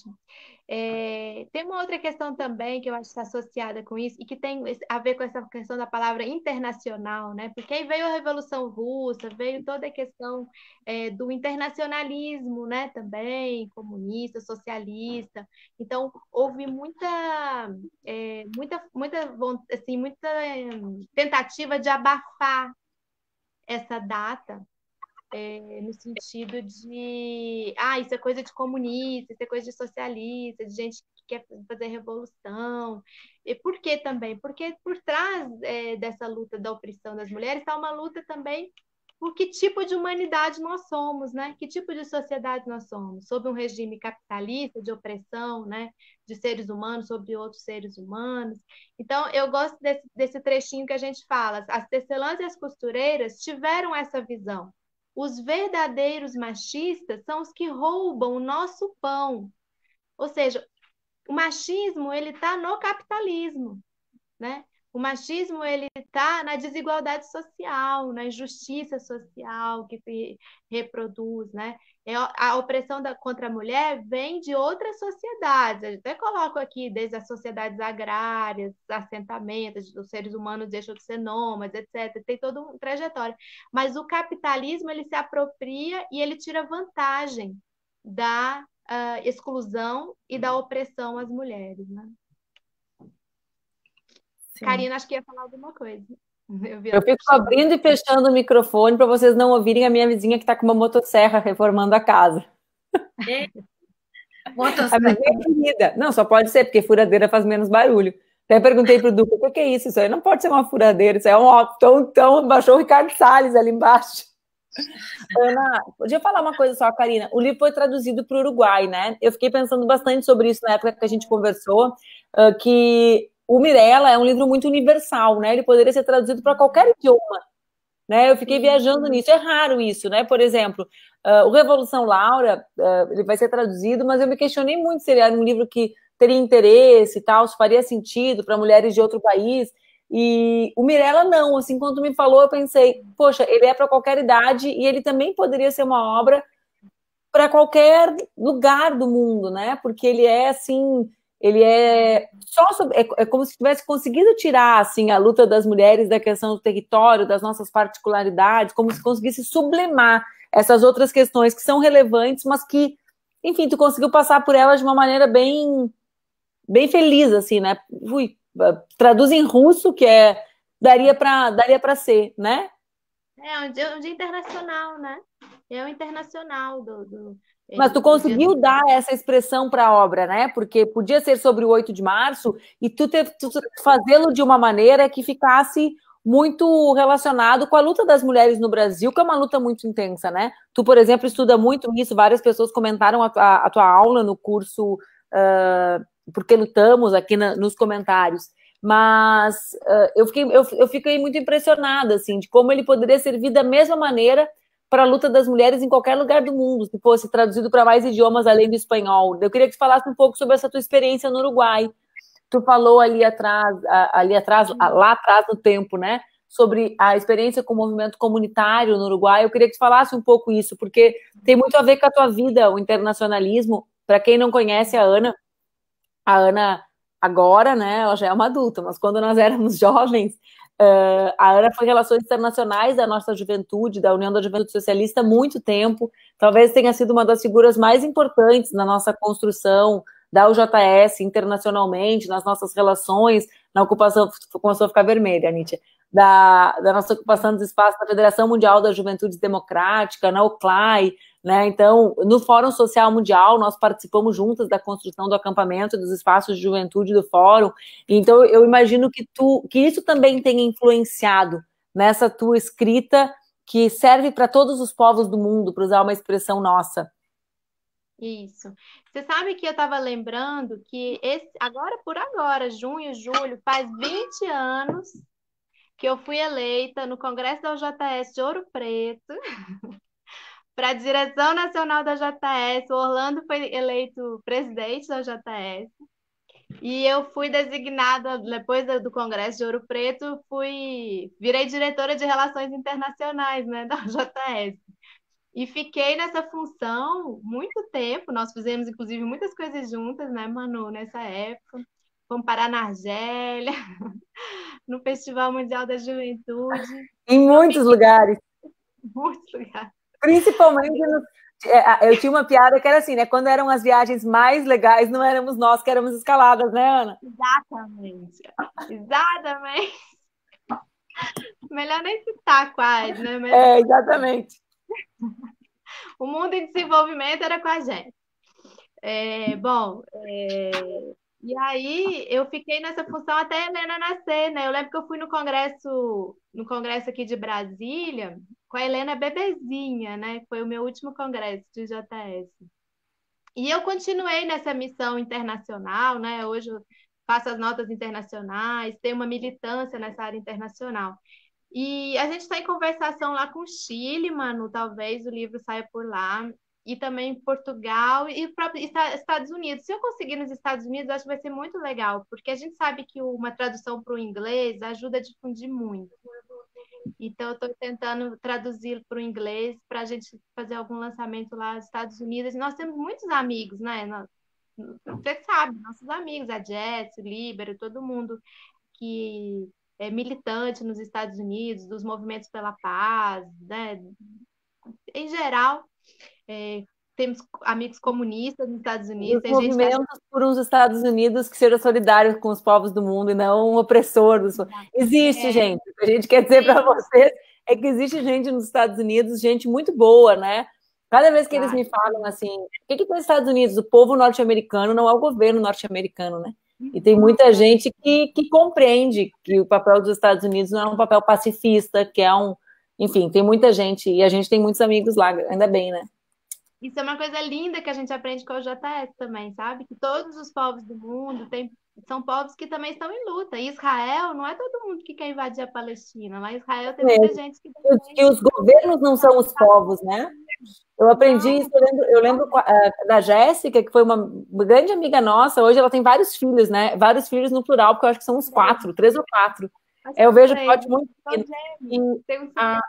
É, tem uma outra questão também que eu acho que está associada com isso e que tem a ver com essa questão da palavra internacional, né? Porque aí veio a Revolução Russa, veio toda a questão é, do internacionalismo, né? Também comunista, socialista. Então houve muita, é, muita, muita, assim, muita tentativa de abafar essa data. É, no sentido de, ah, isso é coisa de comunista, isso é coisa de socialista, de gente que quer fazer revolução. E por que também? Porque por trás é, dessa luta da opressão das mulheres está uma luta também por que tipo de humanidade nós somos, né? Que tipo de sociedade nós somos? Sob um regime capitalista de opressão, né? De seres humanos sobre outros seres humanos. Então, eu gosto desse, desse trechinho que a gente fala, as tecelãs e as costureiras tiveram essa visão. Os verdadeiros machistas são os que roubam o nosso pão. Ou seja, o machismo ele está no capitalismo, né? O machismo ele está na desigualdade social, na injustiça social que se reproduz, né? A opressão da, contra a mulher vem de outras sociedades. Eu até coloco aqui desde as sociedades agrárias, assentamentos, os seres humanos deixam de ser nômades, etcétera. Tem toda uma trajetória. Mas o capitalismo ele se apropria e ele tira vantagem da uh, exclusão e da opressão às mulheres, né? Sim. Karina, acho que ia falar alguma coisa. Eu, eu fico abrindo e fechando o microfone para vocês não ouvirem a minha vizinha que está com uma motosserra reformando a casa. Motosserra. A vizinha é querida. Não, só pode ser, porque furadeira faz menos barulho. Até perguntei para o Duca, o que é isso? Isso aí não pode ser uma furadeira, isso aí é um tão, tão, baixou o Ricardo Salles ali embaixo. Ana, podia falar uma coisa só, Karina? O livro foi traduzido para o Uruguai, né? Eu fiquei pensando bastante sobre isso na época que a gente conversou, uh, que o Mirella é um livro muito universal, né? Ele poderia ser traduzido para qualquer idioma, né? Eu fiquei viajando nisso. É raro isso, né? Por exemplo, uh, o Revolução Laura, uh, ele vai ser traduzido, mas eu me questionei muito se ele era um livro que teria interesse e tal, se faria sentido para mulheres de outro país. E o Mirella não, assim, quando me falou, eu pensei, poxa, ele é para qualquer idade e ele também poderia ser uma obra para qualquer lugar do mundo, né? Porque ele é assim, ele é só sobre, é, é como se tivesse conseguido tirar assim a luta das mulheres da questão do território, das nossas particularidades, como se conseguisse sublimar essas outras questões que são relevantes, mas que, enfim, tu conseguiu passar por elas de uma maneira bem bem feliz, assim, né? Ui, traduz em russo, que é daria para daria para ser, né? É um dia, um dia internacional, né? É o internacional do, do Mas tu conseguiu do... dar essa expressão para a obra, né? Porque podia ser sobre o oito de março e tu, tu fazê-lo de uma maneira que ficasse muito relacionado com a luta das mulheres no Brasil, que é uma luta muito intensa, né? Tu, por exemplo, estuda muito isso, várias pessoas comentaram a, a, a tua aula no curso uh, Porque Lutamos aqui na, nos comentários, mas uh, eu, fiquei, eu, eu fiquei muito impressionada, assim, de como ele poderia servir da mesma maneira para a luta das mulheres em qualquer lugar do mundo, se fosse traduzido para mais idiomas além do espanhol. Eu queria que tu falasse um pouco sobre essa tua experiência no Uruguai. Tu falou ali atrás, ali atrás, lá atrás no tempo, né, sobre a experiência com o movimento comunitário no Uruguai. Eu queria que tu falasse um pouco isso, porque tem muito a ver com a tua vida, o internacionalismo. Para quem não conhece a Ana, a Ana agora, né, ela já é uma adulta, mas quando nós éramos jovens, uh, a Ana foi Relações Internacionais da nossa juventude, da União da Juventude Socialista, há muito tempo. Talvez tenha sido uma das figuras mais importantes na nossa construção da U J S internacionalmente, nas nossas relações, na ocupação, começou a ficar vermelha, Nietzsche, da, da nossa ocupação dos espaços da Federação Mundial da Juventude Democrática, na O C L A I, né? Então, no Fórum Social Mundial, nós participamos juntas da construção do acampamento, dos espaços de juventude do Fórum. Então, eu imagino que, tu, que isso também tenha influenciado nessa tua escrita, que serve para todos os povos do mundo, para usar uma expressão nossa. Isso. Você sabe que eu estava lembrando que esse, agora por agora, junho, julho, faz vinte anos que eu fui eleita no Congresso da U J S de Ouro Preto para a direção nacional da U J S. O Orlando foi eleito presidente da U J S. E eu fui designada, depois do Congresso de Ouro Preto, fui, virei diretora de Relações Internacionais, né, da U J S. E fiquei nessa função muito tempo. Nós fizemos, inclusive, muitas coisas juntas, né, Manu, nessa época. Fomos parar na Argélia, no Festival Mundial da Juventude. Em muitos fiquei... lugares. Muitos lugares. Principalmente, no... eu tinha uma piada que era assim, né? Quando eram as viagens mais legais, não éramos nós que éramos escaladas, né, Ana? Exatamente. Exatamente. Melhor nem citar quais, né? Mas... É, exatamente. O mundo em desenvolvimento era com a gente. É, bom, é, e aí eu fiquei nessa função até a Helena nascer, né? Eu lembro que eu fui no congresso, no congresso aqui de Brasília, com a Helena bebezinha, né? Foi o meu último congresso de J S. E eu continuei nessa missão internacional, né? Hoje eu faço as notas internacionais, tenho uma militância nessa área internacional. E a gente está em conversação lá com o Chile, Manu, talvez o livro saia por lá, e também Portugal e próprio Estados Unidos. Se eu conseguir nos Estados Unidos, acho que vai ser muito legal, porque a gente sabe que uma tradução para o inglês ajuda a difundir muito. Então, eu estou tentando traduzir para o inglês para a gente fazer algum lançamento lá nos Estados Unidos. E nós temos muitos amigos, né? Você sabe, nossos amigos, a Jess, o Líbero, todo mundo que é militante nos Estados Unidos, dos movimentos pela paz, né? Em geral, é, temos amigos comunistas nos Estados Unidos. Os movimentos gente... por uns Estados Unidos que sejam solidários com os povos do mundo e não um opressor. Dos... Existe, é. gente. O que a gente quer dizer para vocês é que existe gente nos Estados Unidos, gente muito boa, né? Cada vez que claro. eles me falam assim, o que que tem nos Estados Unidos? O povo norte-americano não é o governo norte-americano, né? E tem muita gente que, que compreende que o papel dos Estados Unidos não é um papel pacifista, que é um... Enfim, tem muita gente, e a gente tem muitos amigos lá, ainda bem, né? Isso é uma coisa linda que a gente aprende com o J S também, sabe? Que todos os povos do mundo têm, são povos que também estão em luta. E Israel não é todo mundo que quer invadir a Palestina. Lá em Israel tem É, muita gente que que, os- que os governos não são os povos, né? Eu aprendi não, isso, eu lembro, eu lembro uh, da Jéssica, que foi uma grande amiga nossa, hoje ela tem vários filhos, né? Vários filhos no plural, porque eu acho que são uns quatro, três ou quatro. acho É, eu que vejo três, foto muito são bonito. gêmeos, E tem um a,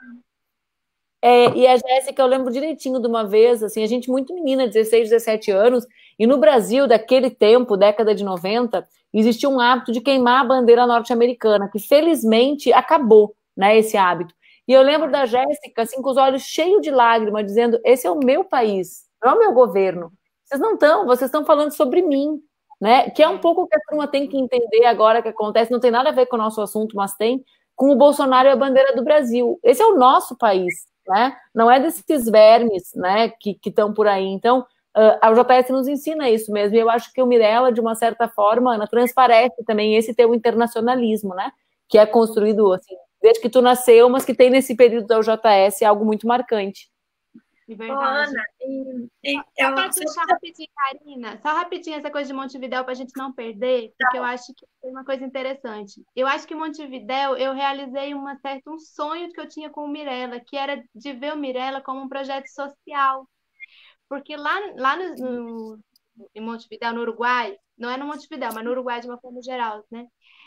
é, e a Jéssica, eu lembro direitinho de uma vez, assim, a gente muito menina, dezesseis, dezessete anos, e no Brasil, daquele tempo, década de noventa, existia um hábito de queimar a bandeira norte-americana, que felizmente acabou, né, esse hábito. E eu lembro da Jéssica, assim, com os olhos cheios de lágrimas, dizendo, esse é o meu país, não é o meu governo. Vocês não estão, vocês estão falando sobre mim, né? Que é um pouco o que a turma tem que entender agora que acontece, não tem nada a ver com o nosso assunto, mas tem, com o Bolsonaro e a bandeira do Brasil. Esse é o nosso país, né? Não é desses vermes, né, que estão por aí. Então, uh, a J S nos ensina isso mesmo. E eu acho que o Mirella, de uma certa forma, Ana, transparece também esse teu internacionalismo, né? Que é construído assim, desde que tu nasceu, mas que tem nesse período da U J S algo muito marcante. de Ô, verdade. Ana, e, e Só eu, para fechar rapidinho, Karina, só rapidinho essa coisa de Montevidéu para a gente não perder, porque eu acho que tem uma coisa interessante. Eu acho que Montevidéu eu realizei uma certa, um sonho que eu tinha com o Mirella, que era de ver o Mirella como um projeto social. Porque lá, lá no, no- em Montevidéu, no Uruguai, não é no Montevidéu, mas no Uruguai de uma forma geral, né?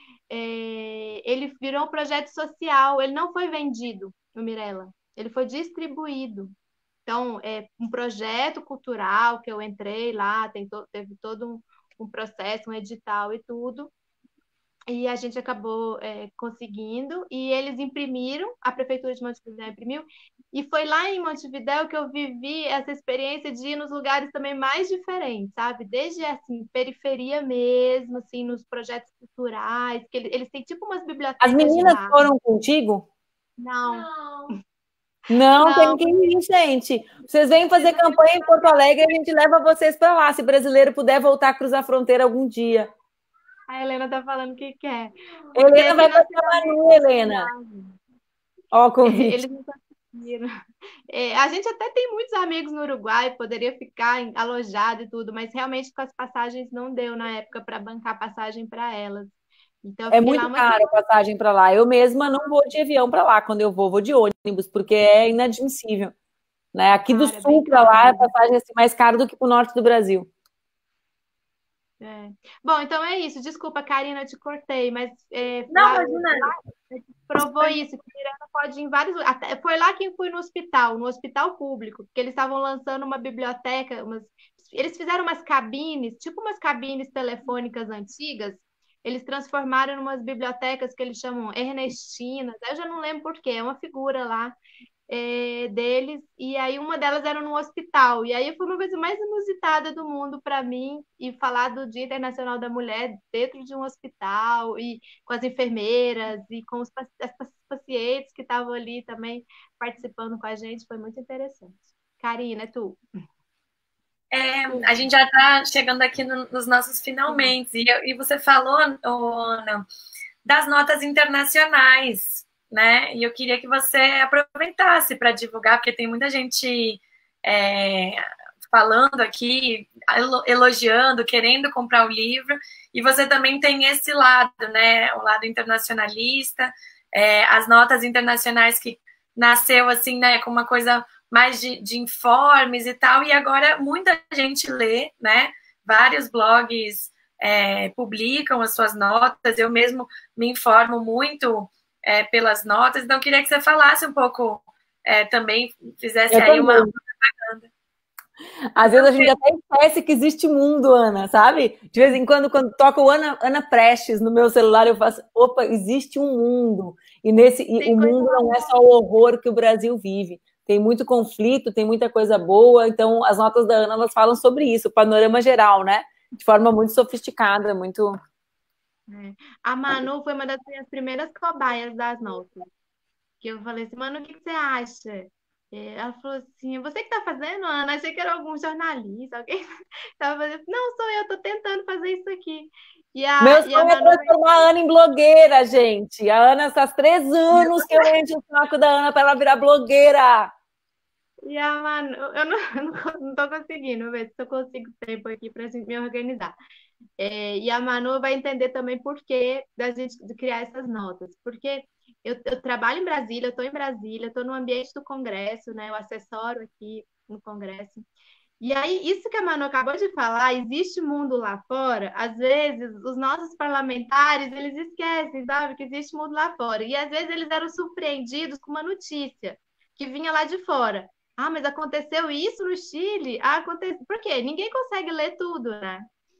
É, ele virou um projeto social, ele não foi vendido, o Mirella, ele foi distribuído. Então, é um projeto cultural que eu entrei lá, tem to- teve todo um, um processo, um edital e tudo, e a gente acabou é, conseguindo, e eles imprimiram, a Prefeitura de Montevidéu imprimiu, e foi lá em Montevidéu que eu vivi essa experiência de ir nos lugares também mais diferentes, sabe? Desde, assim, periferia mesmo, assim, nos projetos culturais, que eles, eles têm tipo umas As bibliotecas de meninas bairro. foram contigo? Não, Não, tem não, que ir, gente. Vocês vêm fazer campanha em Porto Alegre e a gente leva vocês para lá. Se brasileiro puder voltar a cruzar a fronteira algum dia. a Helena tá falando que quer. Helena Teve vai na para a cidade Manu, Helena. Ó, o convite. eles não conseguiram. É, a gente até tem muitos amigos no Uruguai, poderia ficar em- alojado e tudo, mas realmente com as passagens não deu na época para bancar passagem para elas. Então eu É fiquei lá muito uma caro a semana. passagem para lá. Eu mesma não vou de avião para lá. Quando eu vou, vou de ônibus, porque é inadmissível. Né? Aqui do Cara, é bem sul para caro lá, a mesmo. passagem é assim, mais cara do que para o norte do Brasil. É. Bom, então é isso. Desculpa, Karina, eu te cortei, mas é, não, lá, imagina, lá provou isso, que Miranda pode ir em vários. Até, foi lá que eu fui no hospital, no hospital público, porque eles estavam lançando uma biblioteca, umas, eles fizeram umas cabines, tipo umas cabines telefônicas antigas, eles transformaram em umas bibliotecas que eles chamam Ernestinas, eu já não lembro por quê, é uma figura lá é, deles, e aí uma delas era no hospital, e aí foi uma coisa mais inusitada do mundo para mim, e falar do Dia Internacional da Mulher dentro de um hospital, e com as enfermeiras, e com os paci- as pacientes que estavam ali também participando com a gente, foi muito interessante. Karina, é tu. é, a gente já está chegando aqui no- nos nossos finalmente, e, eu- e você falou, ô, Ana, das notas internacionais, né? E eu queria que você aproveitasse para divulgar, porque tem muita gente é, falando aqui, elo- elogiando, querendo comprar o livro, e você também tem esse lado, né? O lado internacionalista, é, as notas internacionais que nasceu assim, né? Com uma coisa mais de, de informes e tal, e agora muita gente lê, né? Vários blogs é, publicam as suas notas, eu mesmo me informo muito é, pelas notas, então eu queria que você falasse um pouco, é, também fizesse Eu aí uma também. propaganda. Às vezes a gente até esquece que existe mundo, Ana, sabe? De vez em quando, quando toca o Ana, Ana Prestes no meu celular, eu faço, opa, existe um mundo. E nesse, e Tem o coisa mundo lá. não é só o horror que o Brasil vive. Tem muito conflito, tem muita coisa boa. Então, as notas da Ana, elas falam sobre isso, o panorama geral, né? De forma muito sofisticada, muito... É. A Manu foi uma das minhas primeiras cobaias das notas. Que eu falei assim, Manu, o que que você acha? É, ela falou assim, você que tá fazendo, Ana? Achei que era algum jornalista, alguém tava fazendo. Não, sou eu, tô tentando fazer isso aqui. E a, Meu e a sonho é Manu vai transformar a Ana em blogueira, gente. A Ana, essas três anos que eu encho o saco da Ana para ela virar blogueira. E a Manu, eu não, eu não, co- não tô conseguindo, vou ver se eu consigo tempo aqui para gente me organizar. É, e a Manu vai entender também por que da gente de criar essas notas. Porque eu, eu trabalho em Brasília, eu estou em Brasília, estou no ambiente do Congresso, né? Eu assessoro aqui no Congresso. E aí, isso que a Manu acabou de falar, existe mundo lá fora, às vezes os nossos parlamentares, eles esquecem, sabe, que existe mundo lá fora. E às vezes eles eram surpreendidos com uma notícia que vinha lá de fora. Ah, mas aconteceu isso no Chile? Ah, aconteceu. Por quê? Ninguém consegue ler tudo, né?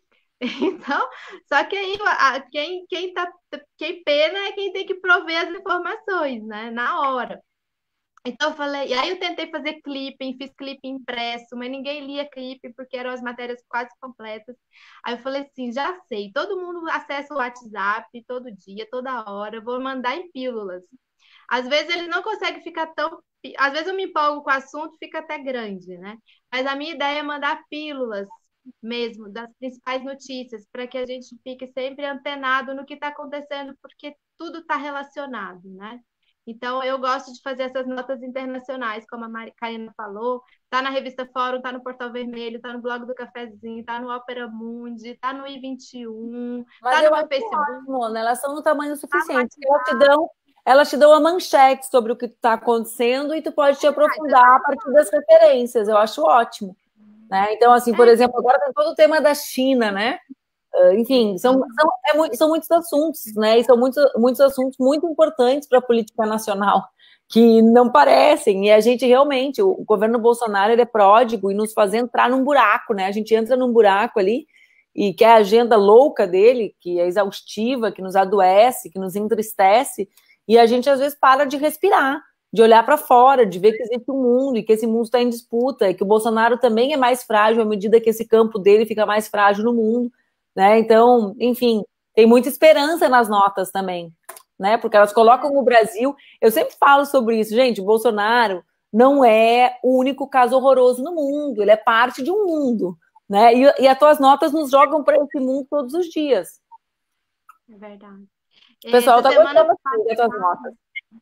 Então, só que aí a- a- quem, quem tá, quem pena é quem tem que prover as informações, né? Na hora. Então eu falei, e aí eu tentei fazer clipping, fiz clipe impresso, mas ninguém lia clipe porque eram as matérias quase completas. Aí eu falei assim, já sei, todo mundo acessa o WhatsApp todo dia, toda hora, eu vou mandar em pílulas. Às vezes ele não consegue ficar tão, às vezes eu me empolgo com o assunto, fica até grande, né? Mas a minha ideia é mandar pílulas mesmo das principais notícias, para que a gente fique sempre antenado no que está acontecendo, porque tudo está relacionado, né? Então, eu gosto de fazer essas notas internacionais, como a Mari Karina falou, tá na revista Fórum, tá no Portal Vermelho, tá no blog do Cafezinho, tá no Opera Mundi, tá no i vinte e um, Mas tá no eu meu acho Facebook, ótimo, né? Elas são no tamanho tá no suficiente. Elas te WhatsApp. dão, elas te dão a manchete sobre o que está acontecendo e tu pode te aprofundar a partir das referências. Eu acho ótimo. Né? Então, assim, por É, exemplo, agora tem todo o tema da China, né? Enfim, são, são, é muito, são muitos assuntos, né? E são muitos, muitos assuntos muito importantes para a política nacional, que não parecem, e a gente realmente, o, o governo Bolsonaro ele é pródigo e nos faz entrar num buraco, né? A gente entra num buraco ali, e que é a agenda louca dele, que é exaustiva, que nos adoece, que nos entristece, e a gente às vezes para de respirar, de olhar para fora, de ver que existe um mundo, e que esse mundo está em disputa, e que o Bolsonaro também é mais frágil à medida que esse campo dele fica mais frágil no mundo. Né? Então, enfim, tem muita esperança nas notas também, né? Porque elas colocam o Brasil. Eu sempre falo sobre isso, gente. O Bolsonaro não é o único caso horroroso no mundo, ele é parte de um mundo, né? E, e as tuas notas nos jogam para esse mundo todos os dias. é verdade. O pessoal Essa está semana gostando assim, das tuas notas.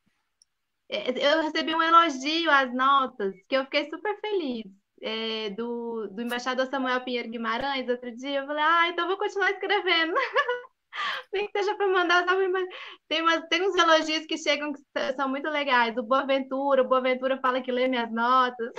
eu recebi um elogio às notas, que eu fiquei super feliz. É, do, do embaixador Samuel Pinheiro Guimarães, outro dia, eu falei, ah, então eu vou continuar escrevendo. Nem que seja para mandar, sabe? Mas tem, umas, tem uns elogios que chegam que são muito legais. O Boaventura, o Boaventura fala que lê minhas notas.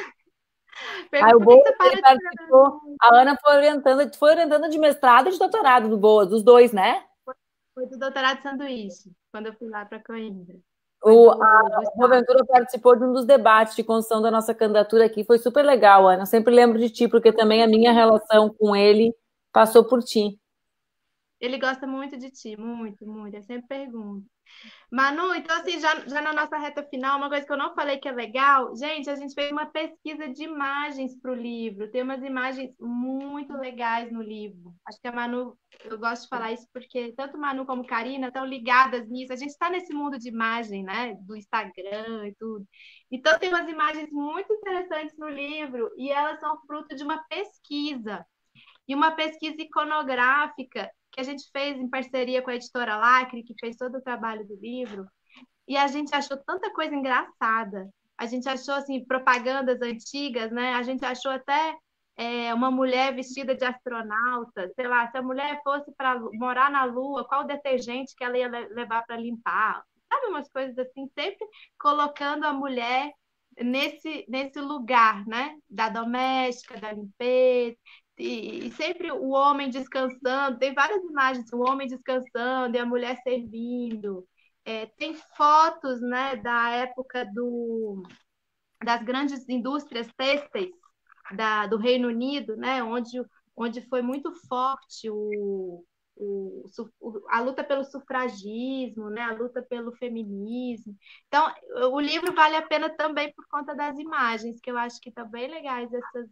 Aí Pergunta o por que Boas, você para ele de escrever? participou, a Ana foi orientando, foi orientando de mestrado e de doutorado do Boas, dos dois, né? Foi do doutorado de sanduíche, quando eu fui lá para Coimbra. Foi O, do, a, do o Estado. Boaventura participou de um dos debates de construção da nossa candidatura aqui. Foi super legal, Ana. Eu sempre lembro de ti, porque também a minha relação com ele passou por ti. Ele gosta muito de ti, muito, muito. Eu sempre pergunto. Manu, então assim, já, já na nossa reta final, uma coisa que eu não falei que é legal, gente, a gente fez uma pesquisa de imagens para o livro, tem umas imagens muito legais no livro. Acho que a Manu, eu gosto de falar isso porque tanto Manu como Karina estão ligadas nisso. A gente está nesse mundo de imagem, né, do Instagram e tudo. Então tem umas imagens muito interessantes no livro e elas são fruto de uma pesquisa. E uma pesquisa iconográfica que a gente fez em parceria com a editora Lacre, que fez todo o trabalho do livro, e a gente achou tanta coisa engraçada. A gente achou assim propagandas antigas, né? A gente achou até é, uma mulher vestida de astronauta, sei lá, se a mulher fosse para morar na Lua, qual detergente que ela ia levar para limpar? Sabe, umas coisas assim, sempre colocando a mulher nesse, nesse lugar, né? Da doméstica, da limpeza, e, e sempre o homem descansando, tem várias imagens, o homem descansando e a mulher servindo. É, tem fotos, né, da época do, das grandes indústrias têxteis da, do Reino Unido, né, onde, onde foi muito forte o, o, o, a luta pelo sufragismo, né, a luta pelo feminismo. Então, o livro vale a pena também por conta das imagens, que eu acho que estão bem legais essas,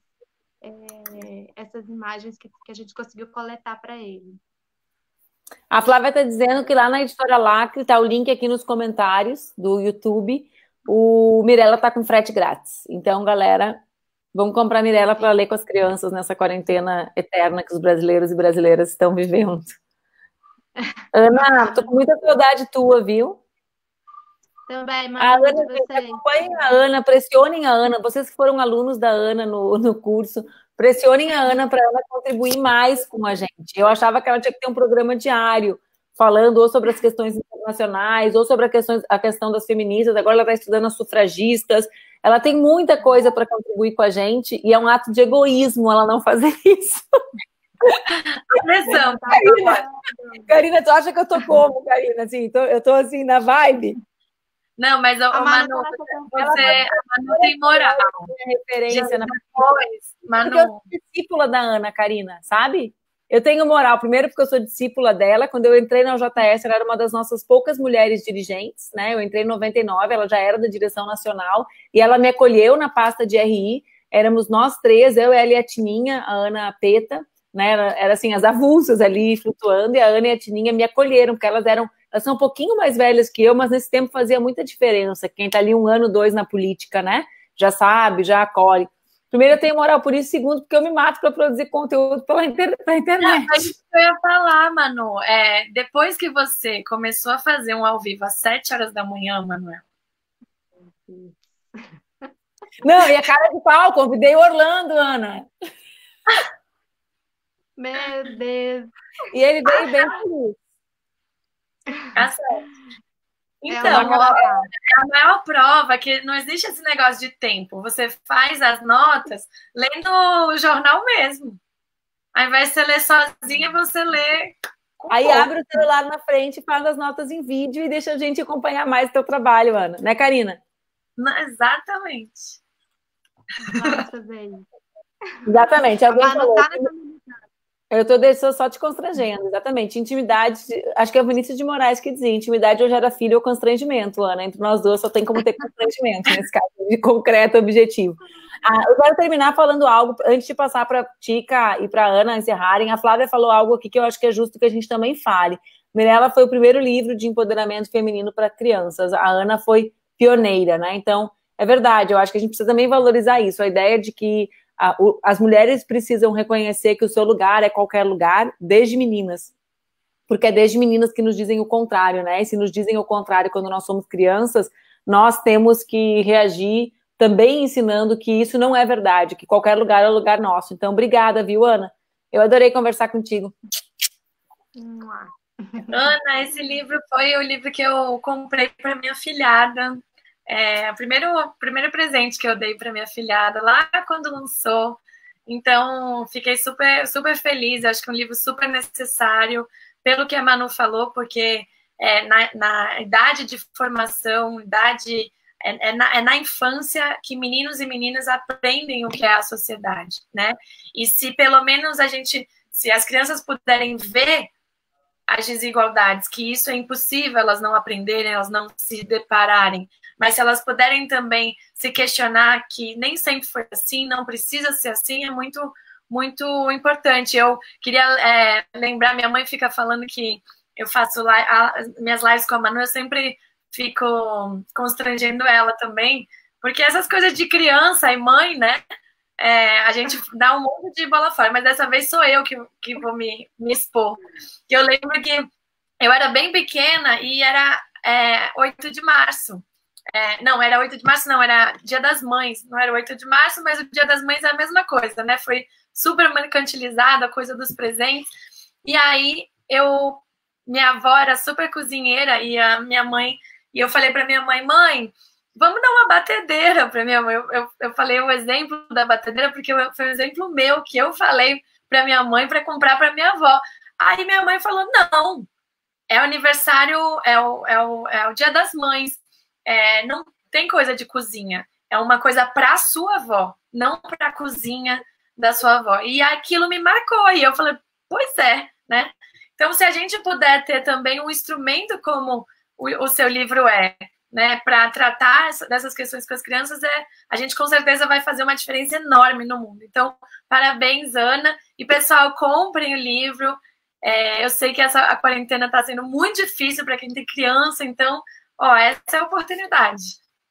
é, essas imagens que, que a gente conseguiu coletar para ele. A Flávia está dizendo que lá na Editora Lacre, está o link aqui nos comentários do YouTube, o Mirella está com frete grátis. Então, galera, vamos comprar Mirella para ler com as crianças nessa quarentena eterna que os brasileiros e brasileiras estão vivendo. Ana, tô com muita saudade tua, viu? Também, A Manu, Ana, de gente, vocês. acompanhem a Ana, pressionem a Ana. Vocês que foram alunos da Ana no, no curso, pressionem a Ana para ela contribuir mais com a gente. Eu achava que ela tinha que ter um programa diário, falando ou sobre as questões internacionais, ou sobre a questão, a questão das feministas. Agora ela está estudando as sufragistas. Ela tem muita coisa para contribuir com a gente, e é um ato de egoísmo ela não fazer isso. Pressão, tá? Karina, Karina, tu acha que eu tô como, Karina? Assim, tô, eu tô assim, na vibe? Não, mas, A ô, Manu Manu, ela você, a Manu tem moral. Referência Gente, na depois, Porque eu Manu, sou discípula da Ana, Karina, sabe? Eu tenho moral, primeiro porque eu sou discípula dela. Quando eu entrei na J S, ela era uma das nossas poucas mulheres dirigentes, né? Eu entrei em noventa e nove, ela já era da direção nacional, e ela me acolheu na pasta de R I. Éramos nós três, eu, ela e a Tininha, a Ana Peta, né? Era, era assim, as avulsas ali flutuando, e a Ana e a Tininha me acolheram, porque elas eram, elas são um pouquinho mais velhas que eu, mas nesse tempo fazia muita diferença. Quem tá ali um ano, dois na política, né? Já sabe, já acolhe. Primeiro, eu tenho moral por isso. Segundo, porque eu me mato para produzir conteúdo pela inter pela internet. Não, isso que eu ia falar, Manu. É, depois que você começou a fazer um ao vivo às sete horas da manhã, Manuel. Não, e a cara de pau, convidei o Orlando, Ana. Meu Deus. E ele veio bem feliz. Tá certo. Então, É uma ó, é a maior prova que não existe esse negócio de tempo. Você faz as notas lendo o jornal mesmo. Ao invés de você ler sozinha, você lê com Aí pouco. abre o celular na frente, faz as notas em vídeo e deixa a gente acompanhar mais o teu trabalho, Ana. Né, Karina? Não, exatamente. Nossa, velho. Exatamente. Alguém A Manu falou. tá nessa Eu tô deixando só te constrangendo, exatamente. Intimidade, acho que é o Vinícius de Moraes que dizia, intimidade ou gera filho ou constrangimento, Ana. Entre nós duas só tem como ter constrangimento, nesse caso, de concreto, objetivo. Ah, eu quero terminar falando algo, antes de passar para Tica e para Ana encerrarem. A Flávia falou algo aqui que eu acho que é justo que a gente também fale. Mirella foi o primeiro livro de empoderamento feminino para crianças. A Ana foi pioneira, né? Então, é verdade, eu acho que a gente precisa também valorizar isso, a ideia de que as mulheres precisam reconhecer que o seu lugar é qualquer lugar, desde meninas. Porque é desde meninas que nos dizem o contrário, né? E se nos dizem o contrário quando nós somos crianças, nós temos que reagir também ensinando que isso não é verdade, que qualquer lugar é o lugar nosso. Então, obrigada, viu, Ana? Eu adorei conversar contigo. Ana, esse livro foi o livro que eu comprei para minha filhada. É o primeiro, primeiro presente que eu dei para minha filhada lá quando lançou. Então, fiquei super, super feliz. Acho que é um livro super necessário, pelo que a Manu falou, porque é, na, na idade de formação, idade, é, é, na, é na infância que meninos e meninas aprendem o que é a sociedade, né? E se pelo menos a gente, se as crianças puderem ver as desigualdades, que isso é impossível elas não aprenderem, elas não se depararem, mas se elas puderem também se questionar que nem sempre foi assim, não precisa ser assim, é muito, muito importante. Eu queria é, lembrar, minha mãe fica falando que eu faço live, as minhas lives com a Manu, eu sempre fico constrangendo ela também, porque essas coisas de criança e mãe, né, é, a gente dá um monte de bola fora, mas dessa vez sou eu que, que vou me, me expor. Eu lembro que eu era bem pequena e era é, oito de março. É, não, era oito de março, não, era Dia das Mães. Não era oito de março, mas o Dia das Mães é a mesma coisa, né? Foi super mercantilizada a coisa dos presentes. E aí, eu, minha avó era super cozinheira e a minha mãe, e eu falei para minha mãe, mãe, vamos dar uma batedeira para minha mãe. Eu, eu, eu falei o exemplo da batedeira porque eu, foi um exemplo meu que eu falei para minha mãe para comprar para minha avó. Aí minha mãe falou, não, é o aniversário, é o, é o, é o Dia das Mães. É, não tem coisa de cozinha, é uma coisa para a sua avó, não para a cozinha da sua avó. E aquilo me marcou, e eu falei, pois é, né? Então, se a gente puder ter também um instrumento como o, o seu livro é, né, para tratar essa, dessas questões com as crianças, é, a gente com certeza vai fazer uma diferença enorme no mundo. Então, parabéns, Ana. E, pessoal, comprem o livro. É, eu sei que essa, a quarentena está sendo muito difícil para quem tem criança, então... Ó, essa é a oportunidade.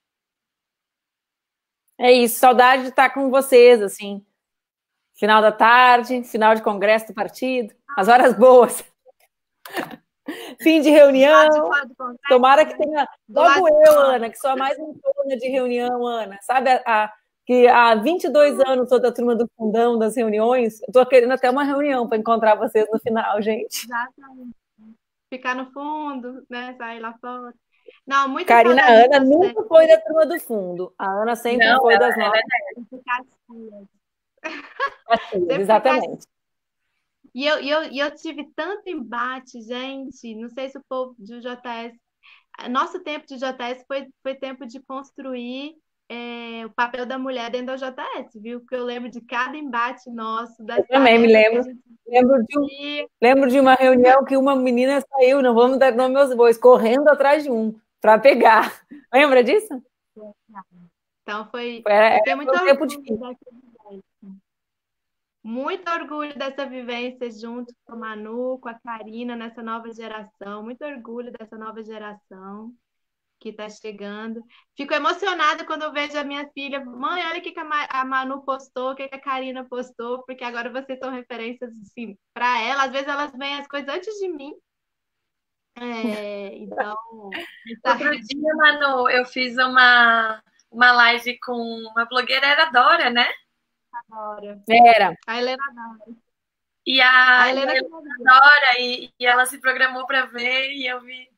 É isso, saudade de estar com vocês, assim. Final da tarde, final de congresso do partido, as horas boas. Fim de Do reunião. lado de fora do congresso, Tomara que né? tenha. Do lado Logo de eu, fora. Ana, que sou a mais notona de reunião, Ana. Sabe, a, a- que há vinte e dois anos sou da turma do fundão das reuniões. Estou querendo até uma reunião para encontrar vocês no final, gente. Exatamente. Ficar no fundo, né? Sair lá fora. Não, muita Karina, a saudade de Ana você. nunca foi da turma do fundo. A Ana sempre Não, foi ela, das ela nossas. Sempre Caxias. Caxias, Sempre exatamente. E eu, e eu, e eu tive tanto embate, gente. Não sei se o povo do J S. Nosso tempo de J S foi, foi tempo de construir é, o papel da mulher dentro da J S, viu? Porque eu lembro de cada embate nosso, das Eu também me tarefas que a lembro. gente Lembro de, um- tinha. lembro de uma reunião que uma menina saiu, não vamos dar nome aos bois, correndo atrás de um para pegar. Lembra disso? Então foi. Foi, era, Eu tenho muito foi um tempo orgulho difícil. dessa vivência. Muito orgulho dessa vivência junto com a Manu, com a Karina, nessa nova geração. Muito orgulho dessa nova geração que está chegando. Fico emocionada quando eu vejo a minha filha. Mãe, olha o que que a Ma- a Manu postou, o que que a Karina postou, porque agora vocês são referências assim, para ela. Às vezes elas veem as coisas antes de mim. É, então, tá- Outro dia, Manu, eu fiz uma, uma live com uma blogueira, era a Dora, né? agora. Era. A Helena adora. E a, A Helena e a que vai ver. Dora, e, e ela se programou para ver, e eu vi.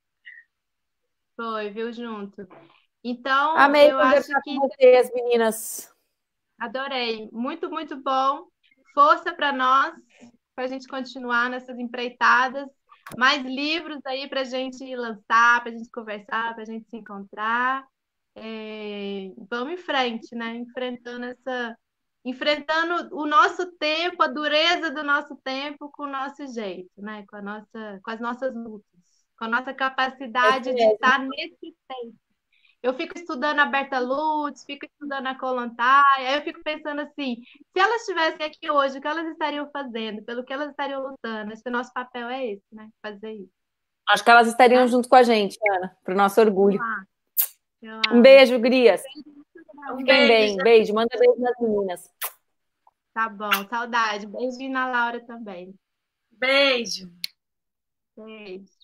Foi, viu, junto. Então, Amei eu acho conversar que com vocês, meninas. adorei. Muito, muito bom. Força para nós, para a gente continuar nessas empreitadas. Mais livros aí para a gente lançar, para a gente conversar, para a gente se encontrar. É, vamos em frente, né? Enfrentando essa, enfrentando o nosso tempo, a dureza do nosso tempo com o nosso jeito, né? Com a nossa, com as nossas lutas, com a nossa É capacidade isso de mesmo. estar nesse tempo. Eu fico estudando a Berta Lutz, fico estudando a Kollontai, aí eu fico pensando assim, se elas estivessem aqui hoje, o que elas estariam fazendo? Pelo que elas estariam lutando? Acho que o nosso papel é esse, né? Fazer isso, Acho que elas estariam né? junto com a gente, Ana, para o nosso Eu orgulho. acho, eu Um acho. beijo, Grias. Um Fiquem beijo, bem. Beijo. Manda beijo nas meninas. Tá bom, saudade. Beijinho na Laura também. beijo. Beijo.